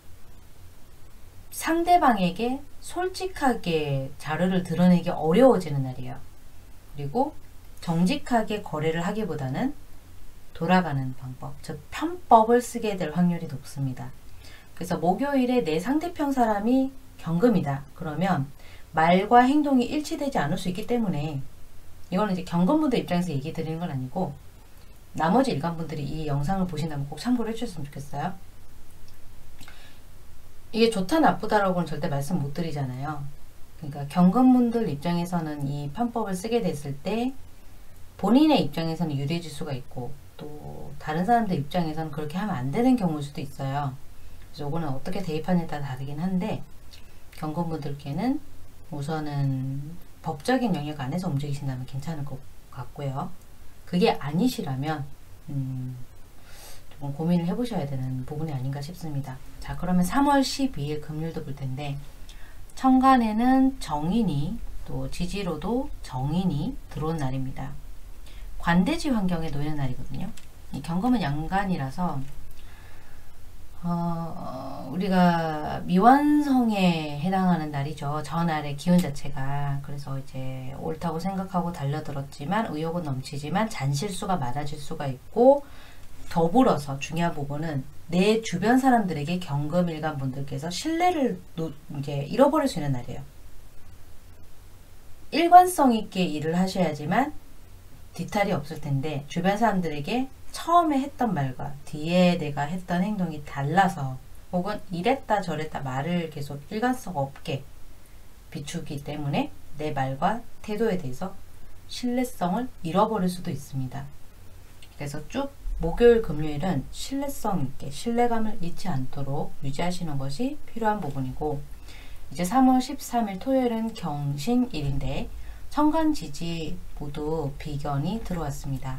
상대방에게 솔직하게 자료를 드러내기 어려워지는 날이에요. 그리고 정직하게 거래를 하기보다는 돌아가는 방법, 즉 편법을 쓰게 될 확률이 높습니다. 그래서 목요일에 내 상대편 사람이 경금이다. 그러면 말과 행동이 일치되지 않을 수 있기 때문에, 이거는 이제 경금분들 입장에서 얘기 드리는 건 아니고 나머지 일간분들이 이 영상을 보신다면 꼭 참고를 해주셨으면 좋겠어요. 이게 좋다 나쁘다라고는 절대 말씀 못 드리잖아요. 그러니까 경금분들 입장에서는 이 편법을 쓰게 됐을 때 본인의 입장에서는 유리해질 수가 있고, 또 다른 사람들 입장에서는 그렇게 하면 안 되는 경우일 수도 있어요. 그래서 이거는 어떻게 대입하느냐에 따라 다르긴 한데, 경금분들께는 우선은 법적인 영역 안에서 움직이신다면 괜찮을 것 같고요. 그게 아니시라면 음, 조금 고민을 해보셔야 되는 부분이 아닌가 싶습니다. 자, 그러면 삼월 십이일 금요일도 볼 텐데, 천간에는 정인이, 또 지지로도 정인이 들어온 날입니다. 관대지 환경에 놓이는 날이거든요. 이 경금은 양간이라서 어, 우리가 미완성에 해당하는 날이죠. 전날의 기운 자체가. 그래서 이제 옳다고 생각하고 달려들었지만 의욕은 넘치지만 잔실수가 많아질 수가 있고, 더불어서 중요한 부분은 내 주변 사람들에게 경금일간 분들께서 신뢰를 노, 이제 잃어버릴 수 있는 날이에요. 일관성 있게 일을 하셔야지만 뒤탈이 없을 텐데, 주변 사람들에게 처음에 했던 말과 뒤에 내가 했던 행동이 달라서, 혹은 이랬다 저랬다 말을 계속 일관성 없게 비추기 때문에 내 말과 태도에 대해서 신뢰성을 잃어버릴 수도 있습니다. 그래서 쭉 목요일 금요일은 신뢰성 있게 신뢰감을 잃지 않도록 유지하시는 것이 필요한 부분이고, 이제 삼월 십삼일 토요일은 경신일인데 천간지지 모두 비견이 들어왔습니다.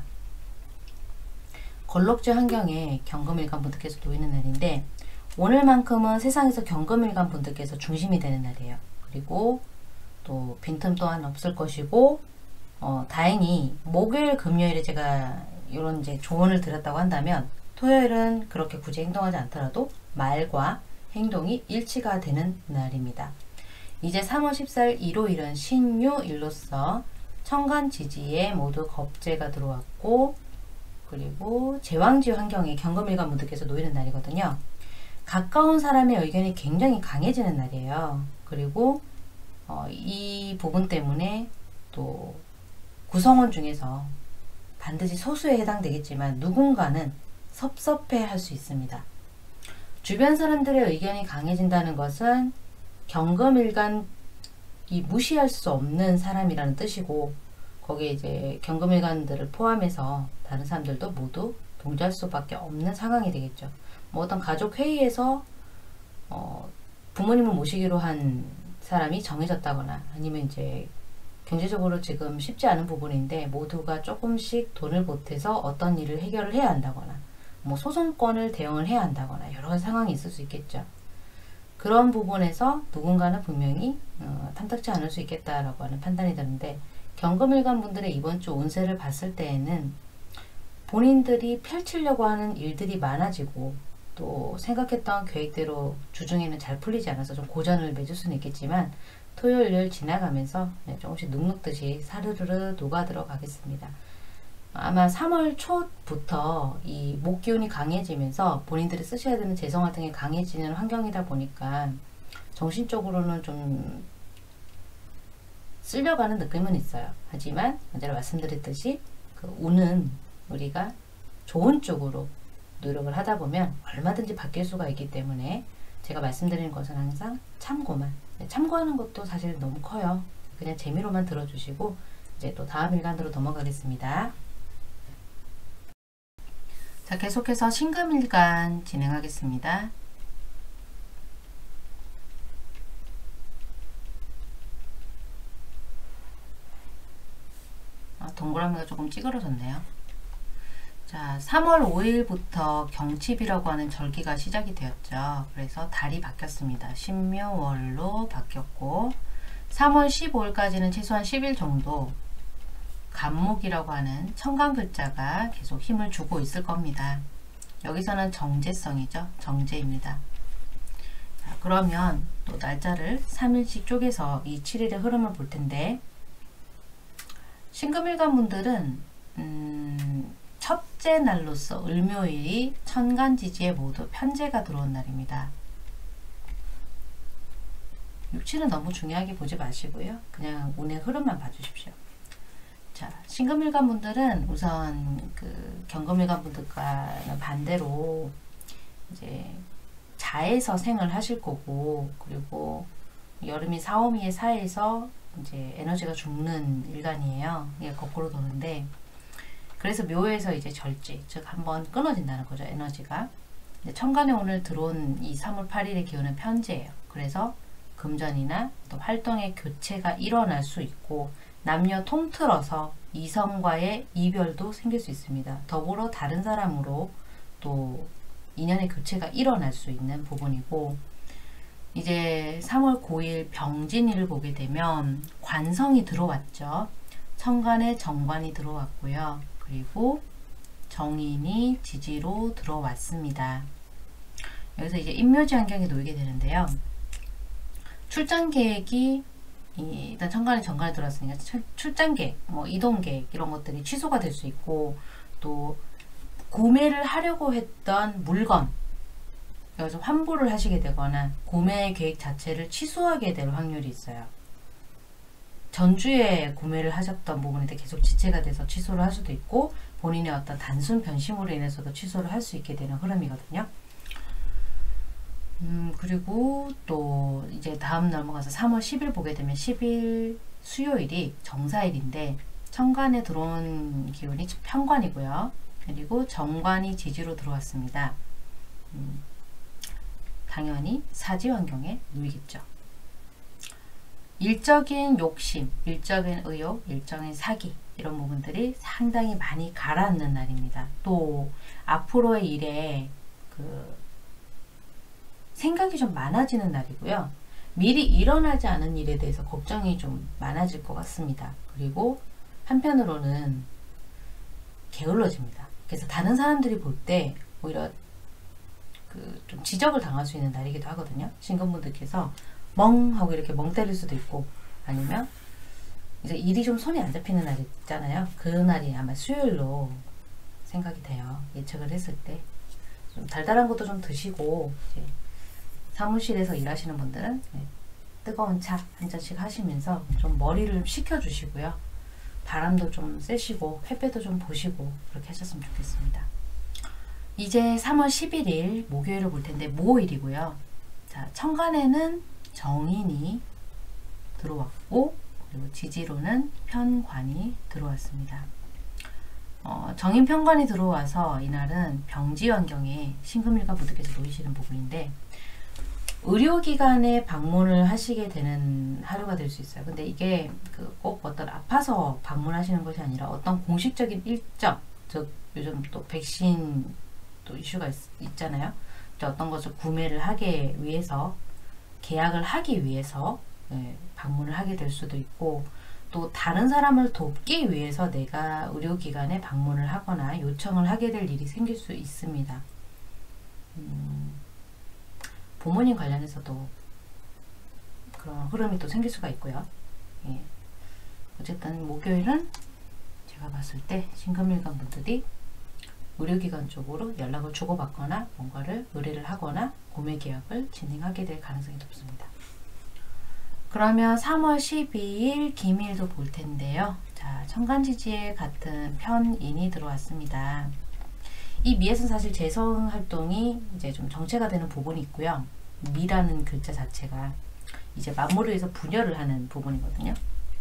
걸럭지 환경에 경금일간 분들께서 놓이는 날인데, 오늘만큼은 세상에서 경금일간 분들께서 중심이 되는 날이에요. 그리고 또 빈틈 또한 없을 것이고, 어, 다행히 목요일 금요일에 제가 이런 이제 조언을 드렸다고 한다면, 토요일은 그렇게 굳이 행동하지 않더라도 말과 행동이 일치가 되는 날입니다. 이제 삼월 십사일 일요일은 신유일로서 천간지지에 모두 겁재가 들어왔고, 그리고 제왕지 환경에 경금일간 분들께서 놓이는 날이거든요. 가까운 사람의 의견이 굉장히 강해지는 날이에요. 그리고 어, 이 부분 때문에 또 구성원 중에서 반드시 소수에 해당되겠지만 누군가는 섭섭해 할 수 있습니다. 주변 사람들의 의견이 강해진다는 것은 경금일간이 무시할 수 없는 사람이라는 뜻이고, 거기에 이제 경금일간들을 포함해서 다른 사람들도 모두 동조할 수밖에 없는 상황이 되겠죠. 뭐 어떤 가족 회의에서 어, 부모님을 모시기로 한 사람이 정해졌다거나, 아니면 이제 경제적으로 지금 쉽지 않은 부분인데 모두가 조금씩 돈을 보태서 어떤 일을 해결을 해야 한다거나, 뭐 소송권을 대응을 해야 한다거나, 여러 상황이 있을 수 있겠죠. 그런 부분에서 누군가는 분명히 어, 탐탁지 않을 수 있겠다라고 하는 판단이 드는데, 경금일간 분들의 이번 주 운세를 봤을 때에는 본인들이 펼치려고 하는 일들이 많아지고, 또 생각했던 계획대로 주중에는 잘 풀리지 않아서 좀 고전을 맺을 수는 있겠지만, 토요일을 지나가면서 조금씩 눅눅듯이 사르르르 녹아 들어가겠습니다. 아마 삼월 초부터 이 목기운이 강해지면서 본인들이 쓰셔야 되는 재성활동이 강해지는 환경이다 보니까 정신적으로는 좀 쓸려가는 느낌은 있어요. 하지만 먼저 말씀드렸듯이 그 운은 우리가 좋은 쪽으로 노력을 하다 보면 얼마든지 바뀔 수가 있기 때문에, 제가 말씀드리는 것은 항상 참고만, 참고하는 것도 사실 너무 커요. 그냥 재미로만 들어주시고, 이제 또 다음 일간으로 넘어가겠습니다. 자, 계속해서 신금일간 진행하겠습니다. 아, 동그라미가 조금 찌그러졌네요. 자, 삼월 오일부터 경칩이라고 하는 절기가 시작이 되었죠. 그래서 달이 바뀌었습니다. 신묘월로 바뀌었고, 삼월 십오일까지는 최소한 십 일 정도 간목이라고 하는 천간 글자가 계속 힘을 주고 있을 겁니다. 여기서는 정제성이죠. 정제입니다. 자, 그러면 또 날짜를 삼 일씩 쪼개서 이 칠 일의 흐름을 볼 텐데, 신금일간 분들은 음, 첫째 날로서 을묘일이 천간지지에 모두 편제가 들어온 날입니다. 육칠은 너무 중요하게 보지 마시고요. 그냥 운의 흐름만 봐주십시오. 자, 신금일간 분들은 우선 그 경금일간 분들과는 반대로 이제 자에서 생을 하실 거고, 그리고 여름이 사오미의 사에서 이제 에너지가 죽는 일간이에요. 이게 거꾸로 도는데, 그래서 묘에서 이제 절지, 즉 한번 끊어진다는 거죠. 에너지가. 천간에 오늘 들어온 이 삼월 팔일의 기운은 편제예요. 그래서 금전이나 또 활동의 교체가 일어날 수 있고, 남녀 통틀어서 이성과의 이별도 생길 수 있습니다. 더불어 다른 사람으로 또 인연의 교체가 일어날 수 있는 부분이고, 이제 삼월 구일 병진일을 보게 되면 관성이 들어왔죠. 천간에 정관이 들어왔고요. 그리고 정인이 지지로 들어왔습니다. 여기서 이제 인묘지 환경에 놓이게 되는데요. 출장 계획이 일단 천간에 정관에 들어왔으니까 출장 계획, 뭐 이동 계획 이런 것들이 취소가 될 수 있고, 또 구매를 하려고 했던 물건, 여기서 환불을 하시게 되거나 구매 계획 자체를 취소하게 될 확률이 있어요. 전주에 구매를 하셨던 부분인데 계속 지체가 돼서 취소를 할 수도 있고, 본인의 어떤 단순 변심으로 인해서도 취소를 할 수 있게 되는 흐름이거든요. 음, 그리고 또 이제 다음 넘어가서 삼월 십일 보게 되면 십일 수요일이 정사일인데 천간에 들어온 기운이 편관이고요. 그리고 정관이 지지로 들어왔습니다. 음, 당연히 사지 환경에 놓이겠죠. 일적인 욕심, 일적인 의욕, 일적인 사기 이런 부분들이 상당히 많이 가라앉는 날입니다. 또 앞으로의 일에 그 생각이 좀 많아지는 날이고요. 미리 일어나지 않은 일에 대해서 걱정이 좀 많아질 것 같습니다. 그리고 한편으로는 게을러집니다. 그래서 다른 사람들이 볼 때 오히려 그 좀 지적을 당할 수 있는 날이기도 하거든요. 신금분들께서 멍 하고 이렇게 멍 때릴 수도 있고, 아니면 이제 일이 좀 손이 안 잡히는 날 있잖아요. 그 날이 아마 수요일로 생각이 돼요. 예측을 했을 때 좀 달달한 것도 좀 드시고, 이제 사무실에서 일하시는 분들은 뜨거운 차 한 잔씩 하시면서 좀 머리를 좀 식혀주시고요. 바람도 좀 쐬시고 햇볕도 좀 보시고 그렇게 하셨으면 좋겠습니다. 이제 삼월 십일일 목요일을 볼 텐데 모일이고요. 자, 천간에는 정인이 들어왔고, 그리고 지지로는 편관이 들어왔습니다. 어, 정인 편관이 들어와서 이날은 병지 환경에 신금일간 분들께서 놓이시는 부분인데, 의료기관에 방문을 하시게 되는 하루가 될 수 있어요. 근데 이게 그 꼭 어떤 아파서 방문하시는 것이 아니라 어떤 공식적인 일정, 즉 요즘 또 백신 또 이슈가 있, 있잖아요. 어떤 것을 구매를 하기 위해서, 계약을 하기 위해서 네, 방문을 하게 될 수도 있고, 또 다른 사람을 돕기 위해서 내가 의료기관에 방문을 하거나 요청을 하게 될 일이 생길 수 있습니다. 음, 부모님 관련해서도 그런 흐름이 또 생길 수가 있고요. 예. 어쨌든 목요일은 제가 봤을 때 신금일간 분들이 의료기관 쪽으로 연락을 주고받거나 뭔가를 의뢰를 하거나 구매 계약을 진행하게 될 가능성이 높습니다. 그러면 삼월 십이일 김일도 볼 텐데요. 자, 천간지지에 같은 편인이 들어왔습니다. 이 미에서는 사실 재성 활동이 이제 좀 정체가 되는 부분이 있고요. 미라는 글자 자체가 이제 만물을 위해서 분열을 하는 부분이거든요.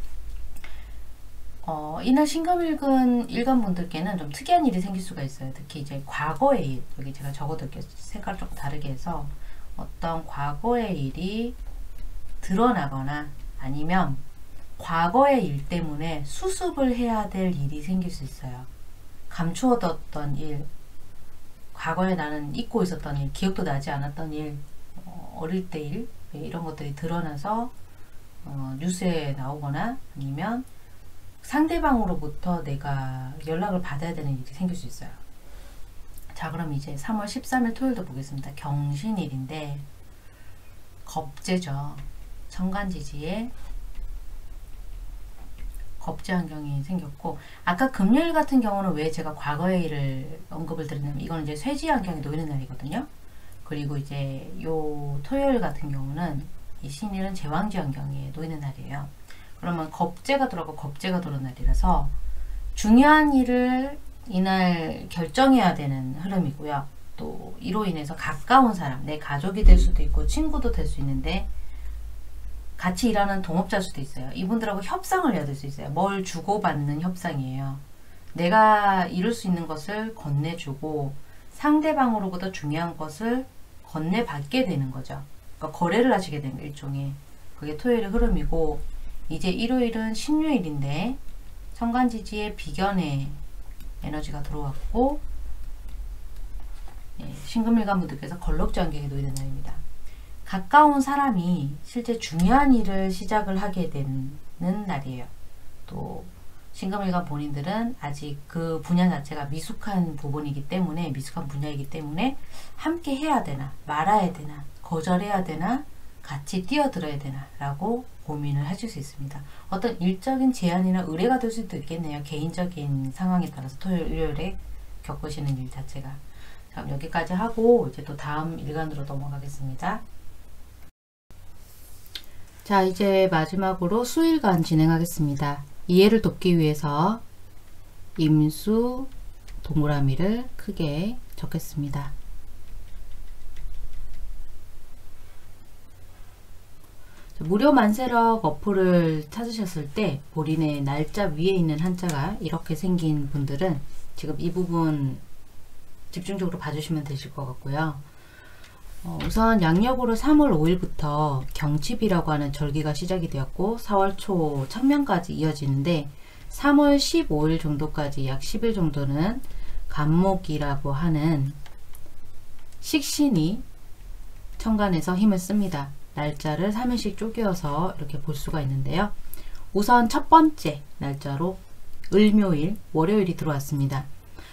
어, 이날 신금일간 일간 분들께는 좀 특이한 일이 생길 수가 있어요. 특히 이제 과거의 일, 여기 제가 적어둘게요. 색깔 조금 다르게 해서 어떤 과거의 일이 드러나거나 아니면 과거의 일 때문에 수습을 해야 될 일이 생길 수 있어요. 감추어뒀던 일, 과거에 나는 잊고 있었던 일, 기억도 나지 않았던 일, 어, 어릴 때 일, 이런 것들이 드러나서 어, 뉴스에 나오거나 아니면 상대방으로부터 내가 연락을 받아야 되는 일이 생길 수 있어요. 자, 그럼 이제 삼월 십삼일 토요일도 보겠습니다. 경신일인데 겁재죠. 천간지지에 겁재 환경이 생겼고, 아까 금요일 같은 경우는 왜 제가 과거의 일을 언급을 드렸냐면 이거는 이제 쇠지 환경에 놓이는 날이거든요. 그리고 이제 요 토요일 같은 경우는 이 신일은 제왕지 환경에 놓이는 날이에요. 그러면 겁재가 들어가고 겁재가 들어오는 날이라서 중요한 일을 이날 결정해야 되는 흐름이고요. 또 이로 인해서 가까운 사람, 내 가족이 될 수도 있고 친구도 될 수 있는데 같이 일하는 동업자일 수도 있어요. 이분들하고 협상을 해야 될 수 있어요. 뭘 주고받는 협상이에요. 내가 이룰 수 있는 것을 건네주고 상대방으로부터 중요한 것을 건네받게 되는 거죠. 그러니까 거래를 하시게 되는 일종의, 그게 토요일의 흐름이고, 이제 일요일은 신유일인데 천간지지의 비견의 에너지가 들어왔고, 예, 신금일간 분들께서 걸럭지 환경에 놓이는 날입니다. 가까운 사람이 실제 중요한 일을 시작을 하게 되는 날이에요. 또 신금일간 본인들은 아직 그 분야 자체가 미숙한 부분이기 때문에, 미숙한 분야이기 때문에 함께 해야 되나 말아야 되나 거절해야 되나 같이 뛰어들어야 되나 라고 고민을 하실 수 있습니다. 어떤 일적인 제안이나 의뢰가 될 수도 있겠네요. 개인적인 상황에 따라서 토요일, 일요일에 겪으시는 일 자체가. 자, 여기까지 하고 이제 또 다음 일간으로 넘어가겠습니다. 자, 이제 마지막으로 수일간 진행하겠습니다. 이해를 돕기 위해서 임수 동그라미를 크게 적겠습니다. 무료 만세력 어플을 찾으셨을 때 본인의 날짜 위에 있는 한자가 이렇게 생긴 분들은 지금 이 부분 집중적으로 봐주시면 되실 것 같고요. 어, 우선 양력으로 삼월 오일부터 경칩이라고 하는 절기가 시작이 되었고 사월 초 청명까지 이어지는데 삼월 십오일 정도까지 약 십 일 정도는 간목이라고 하는 식신이 천간에서 힘을 씁니다. 날짜를 삼 일씩 쪼개어서 이렇게 볼 수가 있는데요. 우선 첫 번째 날짜로 을묘일, 월요일이 들어왔습니다.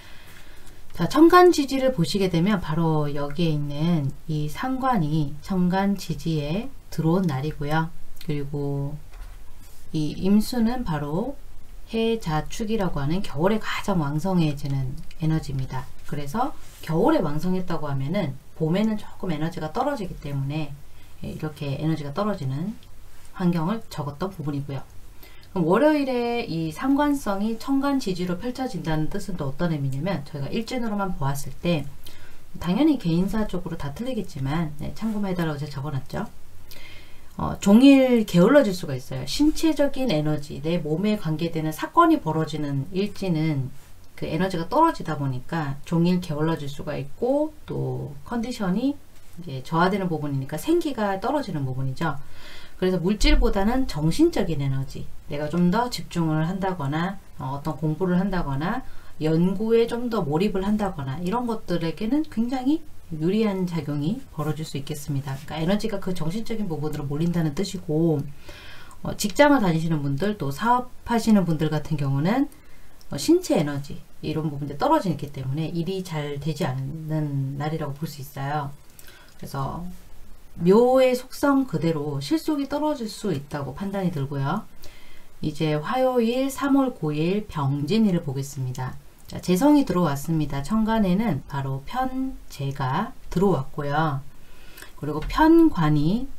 자, 천간지지를 보시게 되면 바로 여기에 있는 이 상관이 천간지지에 들어온 날이고요. 그리고 이 임수는 바로 해자축이라고 하는 겨울에 가장 왕성해지는 에너지입니다. 그래서 겨울에 왕성했다고 하면은 봄에는 조금 에너지가 떨어지기 때문에 이렇게 에너지가 떨어지는 환경을 적었던 부분이고요. 그럼 월요일에 이 상관성이 천간지지로 펼쳐진다는 뜻은 또 어떤 의미냐면, 저희가 일진으로만 보았을 때 당연히 개인사 쪽으로 다 틀리겠지만 네, 참고만 해달라고 제가 적어놨죠. 어, 종일 게을러질 수가 있어요. 신체적인 에너지, 내 몸에 관계되는 사건이 벌어지는 일지는 그 에너지가 떨어지다 보니까 종일 게을러질 수가 있고, 또 컨디션이 이제 저하되는 부분이니까 생기가 떨어지는 부분이죠. 그래서 물질보다는 정신적인 에너지, 내가 좀 더 집중을 한다거나 어, 어떤 공부를 한다거나 연구에 좀 더 몰입을 한다거나 이런 것들에게는 굉장히 유리한 작용이 벌어질 수 있겠습니다. 그러니까 에너지가 그 정신적인 부분으로 몰린다는 뜻이고, 어, 직장을 다니시는 분들, 또 사업하시는 분들 같은 경우는 어, 신체 에너지 이런 부분들이 떨어지기 때문에 일이 잘 되지 않는 날이라고 볼 수 있어요. 그래서 묘의 속성 그대로 실속이 떨어질 수 있다고 판단이 들고요. 이제 화요일 삼월 구일 병진일을 보겠습니다. 자, 재성이 들어왔습니다. 천간에는 바로 편재가 들어왔고요. 그리고 편관이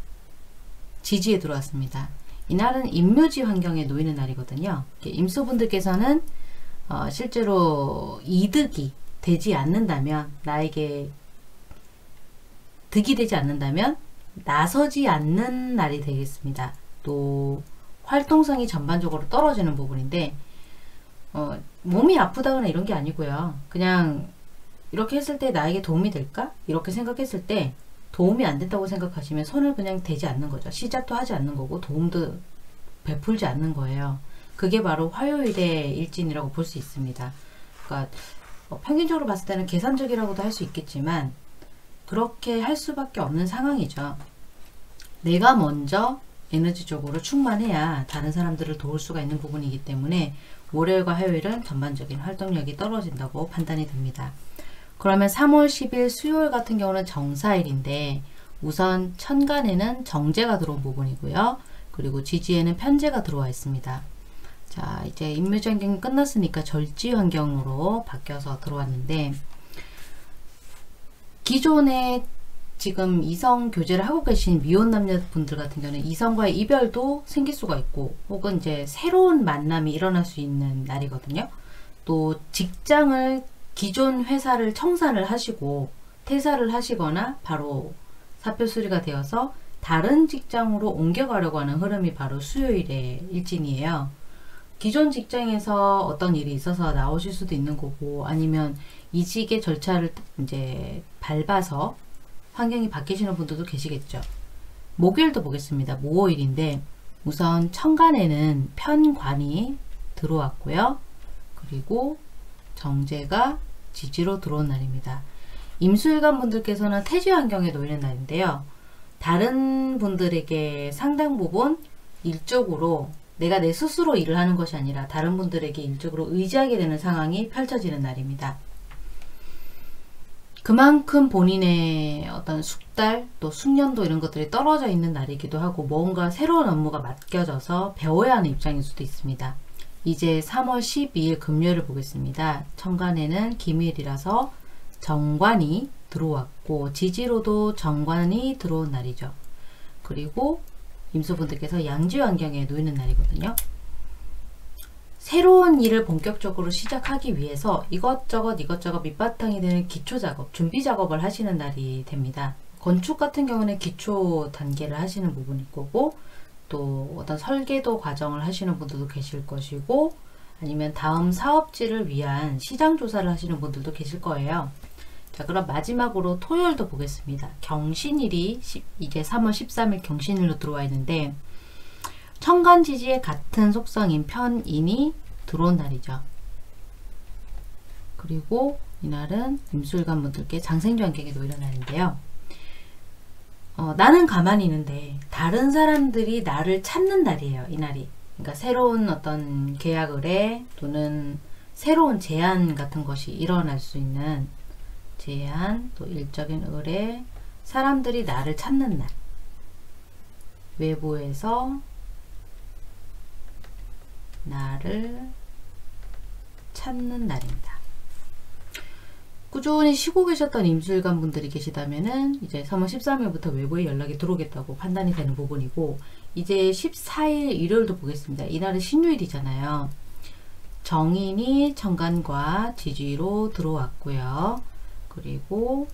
지지에 들어왔습니다. 이날은 임묘지 환경에 놓이는 날이거든요. 임수분들께서는 어, 실제로 이득이 되지 않는다면, 나에게 득이 되지 않는다면 나서지 않는 날이 되겠습니다. 또 활동성이 전반적으로 떨어지는 부분인데, 어, 몸이 아프다거나 이런 게 아니고요. 그냥 이렇게 했을 때 나에게 도움이 될까? 이렇게 생각했을 때 도움이 안 된다고 생각하시면 손을 그냥 대지 않는 거죠. 시작도 하지 않는 거고 도움도 베풀지 않는 거예요. 그게 바로 화요일의 일진이라고 볼 수 있습니다. 그러니까 어, 평균적으로 봤을 때는 계산적이라고도 할 수 있겠지만 그렇게 할 수밖에 없는 상황이죠. 내가 먼저 에너지적으로 충만해야 다른 사람들을 도울 수가 있는 부분이기 때문에 월요일과 화요일은 전반적인 활동력이 떨어진다고 판단이 됩니다. 그러면 삼월 십일 수요일 같은 경우는 정사일인데, 우선 천간에는 정제가 들어온 부분이고요. 그리고 지지에는 편제가 들어와 있습니다. 자, 이제 임묘지 환경이 끝났으니까 절지 환경으로 바뀌어서 들어왔는데, 기존에 지금 이성 교제를 하고 계신 미혼 남녀분들 같은 경우는 이성과의 이별도 생길 수가 있고, 혹은 이제 새로운 만남이 일어날 수 있는 날이거든요. 또 직장을, 기존 회사를 청산을 하시고 퇴사를 하시거나 바로 사표 수리가 되어서 다른 직장으로 옮겨가려고 하는 흐름이 바로 수요일의 일진이에요. 기존 직장에서 어떤 일이 있어서 나오실 수도 있는 거고, 아니면 이직의 절차를 이제 밟아서 환경이 바뀌시는 분들도 계시겠죠. 목요일도 보겠습니다. 모호일인데 우선 천간에는 편관이 들어왔고요. 그리고 정제가 지지로 들어온 날입니다. 임수일간 분들께서는 태지 환경에 놓이는 날인데요. 다른 분들에게 상당 부분 일적으로 내가 내 스스로 일을 하는 것이 아니라 다른 분들에게 일적으로 의지하게 되는 상황이 펼쳐지는 날입니다. 그만큼 본인의 어떤 숙달 또 숙련도 이런 것들이 떨어져 있는 날이기도 하고, 뭔가 새로운 업무가 맡겨져서 배워야 하는 입장일 수도 있습니다. 이제 삼월 십이일 금요일을 보겠습니다. 천간에는 기밀이라서 정관이 들어왔고 지지로도 정관이 들어온 날이죠. 그리고 임수분들께서 양지 환경에 놓이는 날이거든요. 새로운 일을 본격적으로 시작하기 위해서 이것저것 이것저것 밑바탕이 되는 기초작업, 준비작업을 하시는 날이 됩니다. 건축 같은 경우는 기초 단계를 하시는 부분일 거고, 또 어떤 설계도 과정을 하시는 분들도 계실 것이고, 아니면 다음 사업지를 위한 시장 조사를 하시는 분들도 계실 거예요. 자, 그럼 마지막으로 토요일도 보겠습니다. 경신일이 이제 삼월 십삼일 경신일로 들어와 있는데, 천간지지의 같은 속성인 편인이 들어온 날이죠. 그리고 이날은 임술관 분들께 장생주 환경에 놓이는 날인데요. 어, 나는 가만히 있는데 다른 사람들이 나를 찾는 날이에요. 이날이. 그러니까 새로운 어떤 계약 의뢰 또는 새로운 제안 같은 것이 일어날 수 있는 제안, 또 일적인 의뢰, 사람들이 나를 찾는 날. 외부에서 나를 찾는 날입니다. 꾸준히 쉬고 계셨던 임술관 분들이 계시다면은 이제 삼월 십삼일부터 외부에 연락이 들어오겠다고 판단이 되는 부분이고, 이제 십사일 일요일도 보겠습니다. 이날은 신유일이잖아요. 정인이 천간과 지지로 들어왔고요. 그리고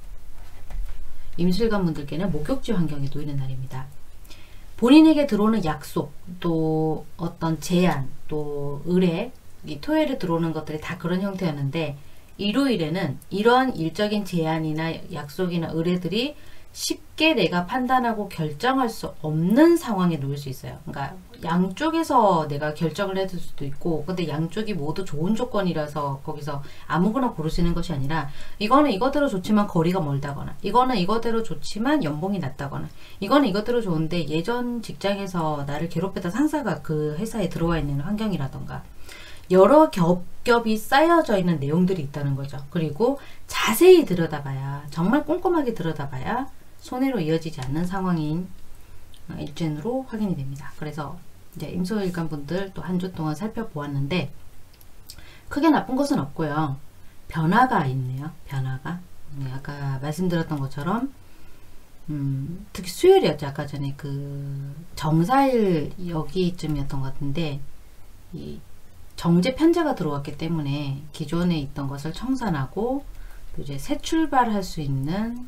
임술관 분들께는 목욕지 환경에 놓이는 날입니다. 본인에게 들어오는 약속, 또 어떤 제안, 또 의뢰, 이 토요일에 들어오는 것들이 다 그런 형태였는데, 일요일에는 이러한 일적인 제안이나 약속이나 의뢰들이 쉽게 내가 판단하고 결정할 수 없는 상황에 놓일 수 있어요. 그러니까 양쪽에서 내가 결정을 해줄 수도 있고, 근데 양쪽이 모두 좋은 조건이라서 거기서 아무거나 고르시는 것이 아니라, 이거는 이거대로 좋지만 거리가 멀다거나, 이거는 이거대로 좋지만 연봉이 낮다거나, 이거는 이거대로 좋은데 예전 직장에서 나를 괴롭혔던 상사가 그 회사에 들어와 있는 환경이라던가, 여러 겹겹이 쌓여져 있는 내용들이 있다는 거죠. 그리고 자세히 들여다봐야, 정말 꼼꼼하게 들여다봐야 손해로 이어지지 않는 상황인 일진으로 확인이 됩니다. 그래서 이제 임수일간 분들 또 한 주 동안 살펴보았는데, 크게 나쁜 것은 없고요. 변화가 있네요. 변화가. 아까 말씀드렸던 것처럼 음, 특히 수요일이었죠. 아까 전에 그 정사일 여기쯤이었던 것 같은데, 이 정제 편제가 들어왔기 때문에 기존에 있던 것을 청산하고 또 이제 새 출발할 수 있는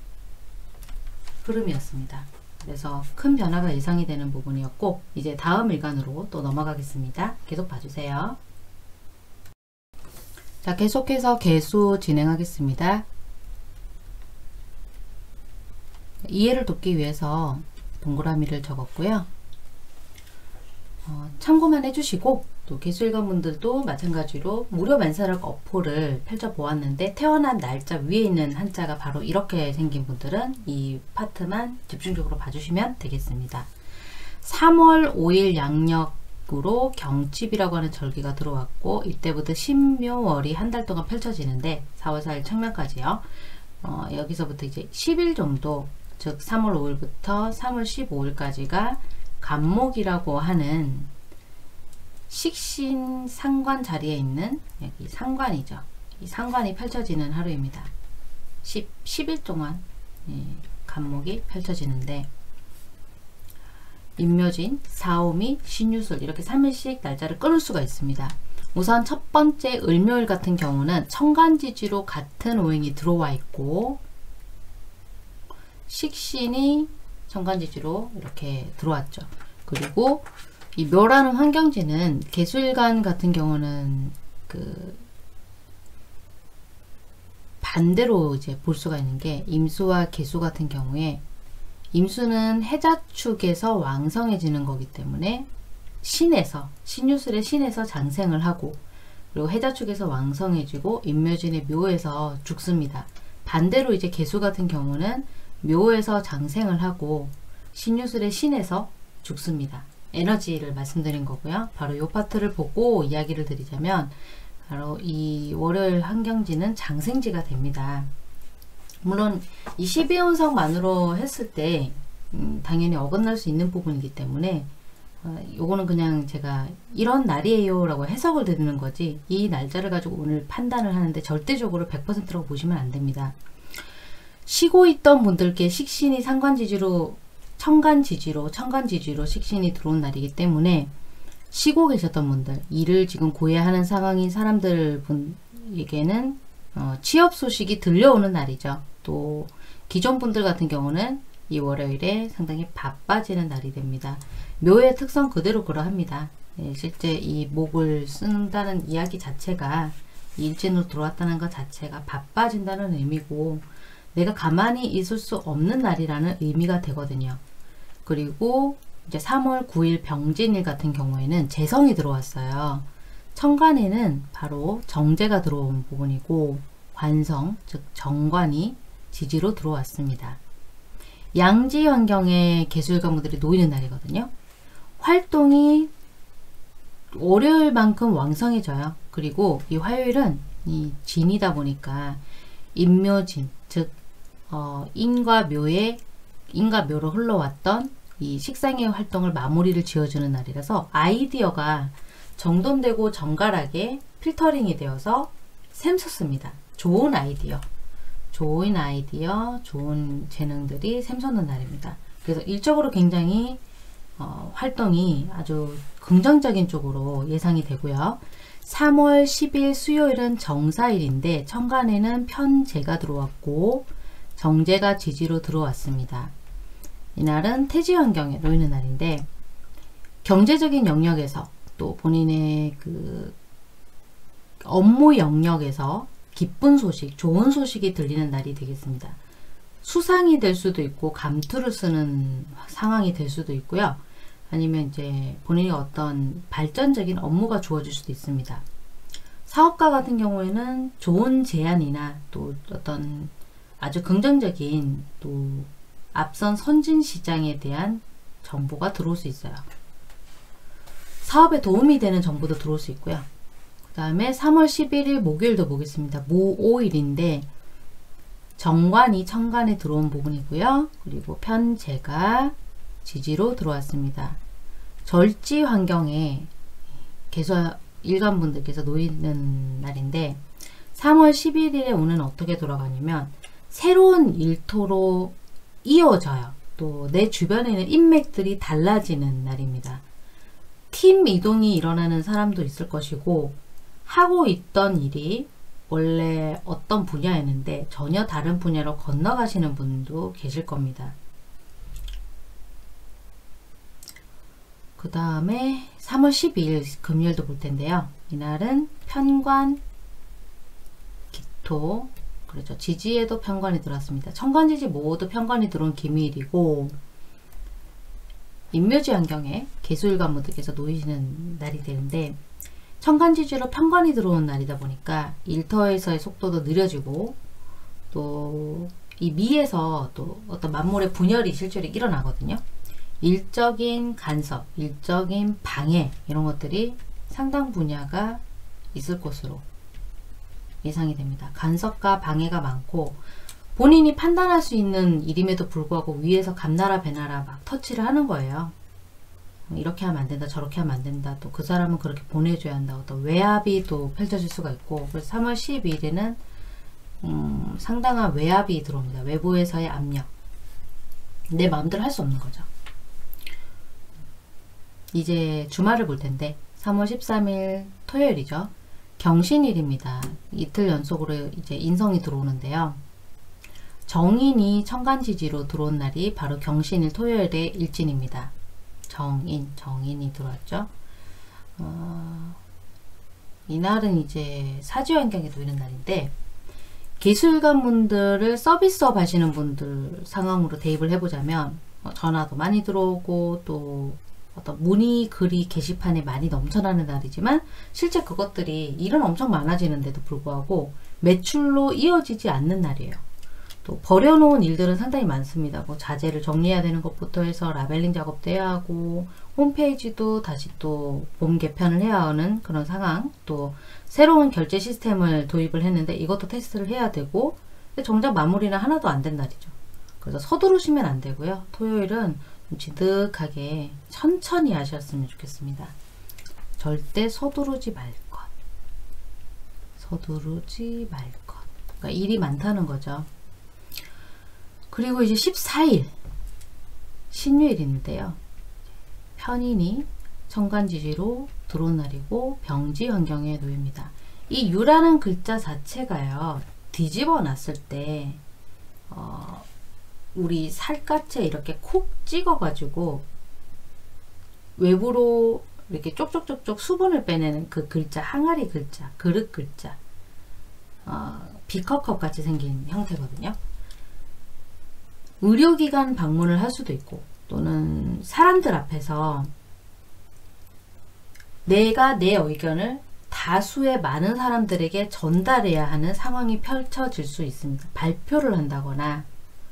흐름이었습니다. 그래서 큰 변화가 예상이 되는 부분이었고, 이제 다음 일간으로 또 넘어가겠습니다. 계속 봐주세요. 자, 계속해서 개수 진행하겠습니다. 이해를 돕기 위해서 동그라미를 적었고요. 어, 참고만 해주시고, 또 개수일관 분들도 마찬가지로 무료 맨사력 어포를 펼쳐 보았는데, 태어난 날짜 위에 있는 한자가 바로 이렇게 생긴 분들은 이 파트만 집중적으로 봐주시면 되겠습니다. 삼월 오일 양력으로 경칩이라고 하는 절기가 들어왔고, 이때부터 신묘월이 한 달 동안 펼쳐지는데, 사월 사일 청명까지요. 어, 여기서부터 이제 십 일 정도, 즉 삼월 오일부터 삼월 십오일까지가 간목이라고 하는 식신 상관 자리에 있는 여기 상관이죠. 이 상관이 펼쳐지는 하루입니다. 십, 십 일 동안 예, 간목이 펼쳐지는데 임묘진, 사오미, 신유술 이렇게 삼 일씩 날짜를 끊을 수가 있습니다. 우선 첫 번째 을묘일 같은 경우는 천간지지로 같은 오행이 들어와 있고 식신이 천간지지로 이렇게 들어왔죠. 그리고 이 묘라는 환경지는 개수일간 같은 경우는 그 반대로 이제 볼 수가 있는 게 임수와 개수 같은 경우에 임수는 해자축에서 왕성해지는 거기 때문에 신에서 신유술의 신에서 장생을 하고 그리고 해자축에서 왕성해지고 임묘진의 묘에서 죽습니다. 반대로 이제 개수 같은 경우는 묘에서 장생을 하고 신유술의 신에서 죽습니다. 에너지를 말씀드린 거고요. 바로 이 파트를 보고 이야기를 드리자면 바로 이 월요일 환경지는 장생지가 됩니다. 물론 이 십이 운석만으로 했을 때 음, 당연히 어긋날 수 있는 부분이기 때문에 어, 요거는 그냥 제가 이런 날이에요 라고 해석을 드리는 거지 이 날짜를 가지고 오늘 판단을 하는데 절대적으로 백 퍼센트라고 보시면 안 됩니다. 쉬고 있던 분들께 식신이 상관지지로 천간지지로 천간지지로 식신이 들어온 날이기 때문에 쉬고 계셨던 분들 일을 지금 고해하는 상황인 사람들 분에게는 어, 취업 소식이 들려오는 날이죠. 또 기존 분들 같은 경우는 이 월요일에 상당히 바빠지는 날이 됩니다. 묘의 특성 그대로 그러합니다. 예, 실제 이 목을 쓴다는 이야기 자체가 일진으로 들어왔다는 것 자체가 바빠진다는 의미고 내가 가만히 있을 수 없는 날이라는 의미가 되거든요. 그리고 이제 삼월 구일 병진일 같은 경우에는 재성이 들어왔어요. 천간에는 바로 정제가 들어온 부분이고 관성, 즉 정관이 지지로 들어왔습니다. 양지 환경에 개수일관분들이 놓이는 날이거든요. 활동이 월요일만큼 왕성해져요. 그리고 이 화요일은 이 진이다 보니까 임묘진, 즉 어, 인과 묘에 인과 묘로 흘러왔던 이 식상의 활동을 마무리를 지어주는 날이라서 아이디어가 정돈되고 정갈하게 필터링이 되어서 샘솟습니다. 좋은 아이디어, 좋은 아이디어, 좋은 재능들이 샘솟는 날입니다. 그래서 일적으로 굉장히 어, 활동이 아주 긍정적인 쪽으로 예상이 되고요. 삼월 십일 수요일은 정사일인데 천간에는 편재가 들어왔고 정제가 지지로 들어왔습니다. 이날은 태지 환경에 놓이는 날인데 경제적인 영역에서 또 본인의 그 업무 영역에서 기쁜 소식, 좋은 소식이 들리는 날이 되겠습니다. 수상이 될 수도 있고 감투를 쓰는 상황이 될 수도 있고요. 아니면 이제 본인이 어떤 발전적인 업무가 주어질 수도 있습니다. 사업가 같은 경우에는 좋은 제안이나 또 어떤 아주 긍정적인 또 앞선 선진 시장에 대한 정보가 들어올 수 있어요. 사업에 도움이 되는 정보도 들어올 수 있고요. 그 다음에 삼월 십일일 목요일도 보겠습니다. 모오일인데 정관이 천간에 들어온 부분이고요. 그리고 편재가 지지로 들어왔습니다. 절지 환경에 개수 일간분들께서 놓이는 날인데 삼월 십일일에 오는 어떻게 돌아가냐면 새로운 일터로 이어져요. 또 내 주변에 있는 인맥들이 달라지는 날입니다. 팀 이동이 일어나는 사람도 있을 것이고 하고 있던 일이 원래 어떤 분야였는데 전혀 다른 분야로 건너가시는 분도 계실 겁니다. 그 다음에 삼월 십이일 금요일도 볼 텐데요. 이날은 편관, 기토, 그렇죠. 지지에도 편관이 들어왔습니다. 천간지지 모두 편관이 들어온 기미일이고 임묘지 환경에 개수일관분들께서 놓이시는 날이 되는데 천간지지로 편관이 들어온 날이다 보니까 일터에서의 속도도 느려지고 또 이 미에서 또 어떤 만물의 분열이 실제로 일어나거든요. 일적인 간섭, 일적인 방해 이런 것들이 상당 분야가 있을 것으로 예상이 됩니다. 간섭과 방해가 많고 본인이 판단할 수 있는 일임에도 불구하고 위에서 감나라 배나라 막 터치를 하는 거예요. 이렇게 하면 안 된다, 저렇게 하면 안 된다, 또 그 사람은 그렇게 보내줘야 한다, 또 외압이 또 펼쳐질 수가 있고, 그래서 삼월 십이일에는 음, 상당한 외압이 들어옵니다. 외부에서의 압력. 내 마음대로 할 수 없는 거죠. 이제 주말을 볼 텐데, 삼월 십삼일 토요일이죠. 경신일입니다. 이틀 연속으로 이제 인성이 들어오는데요. 정인이 천간지지로 들어온 날이 바로 경신일 토요일의 일진입니다. 정인, 정인이 들어왔죠. 어, 이날은 이제 사지환경에 놓이는 날인데, 기술가분들을 서비스업 하시는 분들 상황으로 대입을 해보자면, 어, 전화도 많이 들어오고, 또 어떤 문의, 글이 게시판에 많이 넘쳐나는 날이지만, 실제 그것들이 일은 엄청 많아지는데도 불구하고 매출로 이어지지 않는 날이에요. 또 버려놓은 일들은 상당히 많습니다. 뭐 자재를 정리해야 되는 것부터 해서 라벨링 작업도 해야 하고, 홈페이지도 다시 또 봄 개편을 해야 하는 그런 상황, 또 새로운 결제 시스템을 도입을 했는데 이것도 테스트를 해야 되고, 근데 정작 마무리는 하나도 안 된 날이죠. 그래서 서두르시면 안 되고요. 토요일은 좀 지득하게 천천히 하셨으면 좋겠습니다. 절대 서두르지 말 것. 서두르지 말 것. 그러니까 일이 많다는 거죠. 그리고 이제 십사일 신유일인데요. 편인이 천간지지로 들어온 날이고 병지 환경에 놓입니다. 이 유라는 글자 자체가요, 뒤집어 놨을 때 어, 우리 살갗에 이렇게 콕 찍어 가지고 외부로 이렇게 쪽쪽쪽쪽 수분을 빼내는 그 글자, 항아리 글자, 그릇 글자, 어, 비컵컵 같이 생긴 형태거든요. 의료기관 방문을 할 수도 있고, 또는 사람들 앞에서 내가 내 의견을 다수의 많은 사람들에게 전달해야 하는 상황이 펼쳐질 수 있습니다. 발표를 한다거나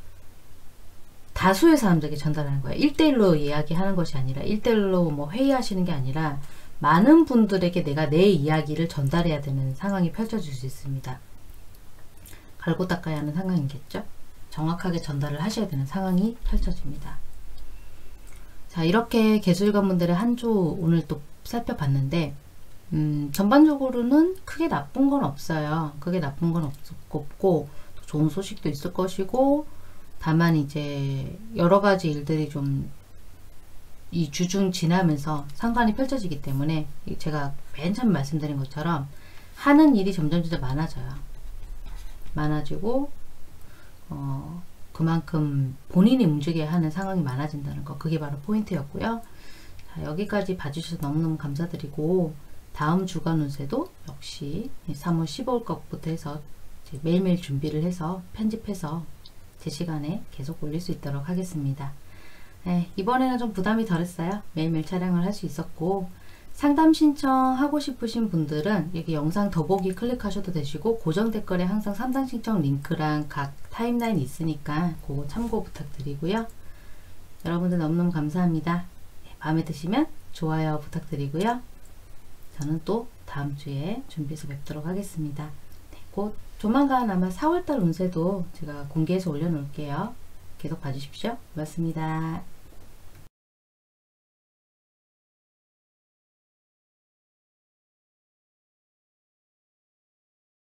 다수의 사람들에게 전달하는 거예요. 일 대일로 이야기하는 것이 아니라, 일 대일로 뭐 회의하시는 게 아니라 많은 분들에게 내가 내 이야기를 전달해야 되는 상황이 펼쳐질 수 있습니다. 갈고 닦아야 하는 상황이겠죠. 정확하게 전달을 하셔야 되는 상황이 펼쳐집니다. 자, 이렇게 개수일관분들의 한 주 오늘 또 살펴봤는데, 음, 전반적으로는 크게 나쁜 건 없어요. 크게 나쁜 건 없고, 좋은 소식도 있을 것이고, 다만 이제 여러 가지 일들이 좀 이 주중 지나면서 상관이 펼쳐지기 때문에, 제가 맨 처음 말씀드린 것처럼 하는 일이 점점 점점 많아져요. 많아지고 어, 그만큼 본인이 움직여야 하는 상황이 많아진다는 거, 그게 바로 포인트였고요. 자, 여기까지 봐주셔서 너무너무 감사드리고, 다음 주간 운세도 역시 삼월 십오일 것부터 해서 매일매일 준비를 해서 편집해서 제 시간에 계속 올릴 수 있도록 하겠습니다. 네, 이번에는 좀 부담이 덜했어요. 매일매일 촬영을 할 수 있었고, 상담 신청하고 싶으신 분들은 여기 영상 더보기 클릭하셔도 되시고, 고정 댓글에 항상 상담 신청 링크랑 각 타임라인 있으니까 그거 참고 부탁드리고요. 여러분들 너무너무 감사합니다. 네, 마음에 드시면 좋아요 부탁드리고요. 저는 또 다음 주에 준비해서 뵙도록 하겠습니다. 네, 곧 조만간 아마 사월달 운세도 제가 공개해서 올려놓을게요. 계속 봐주십시오. 고맙습니다.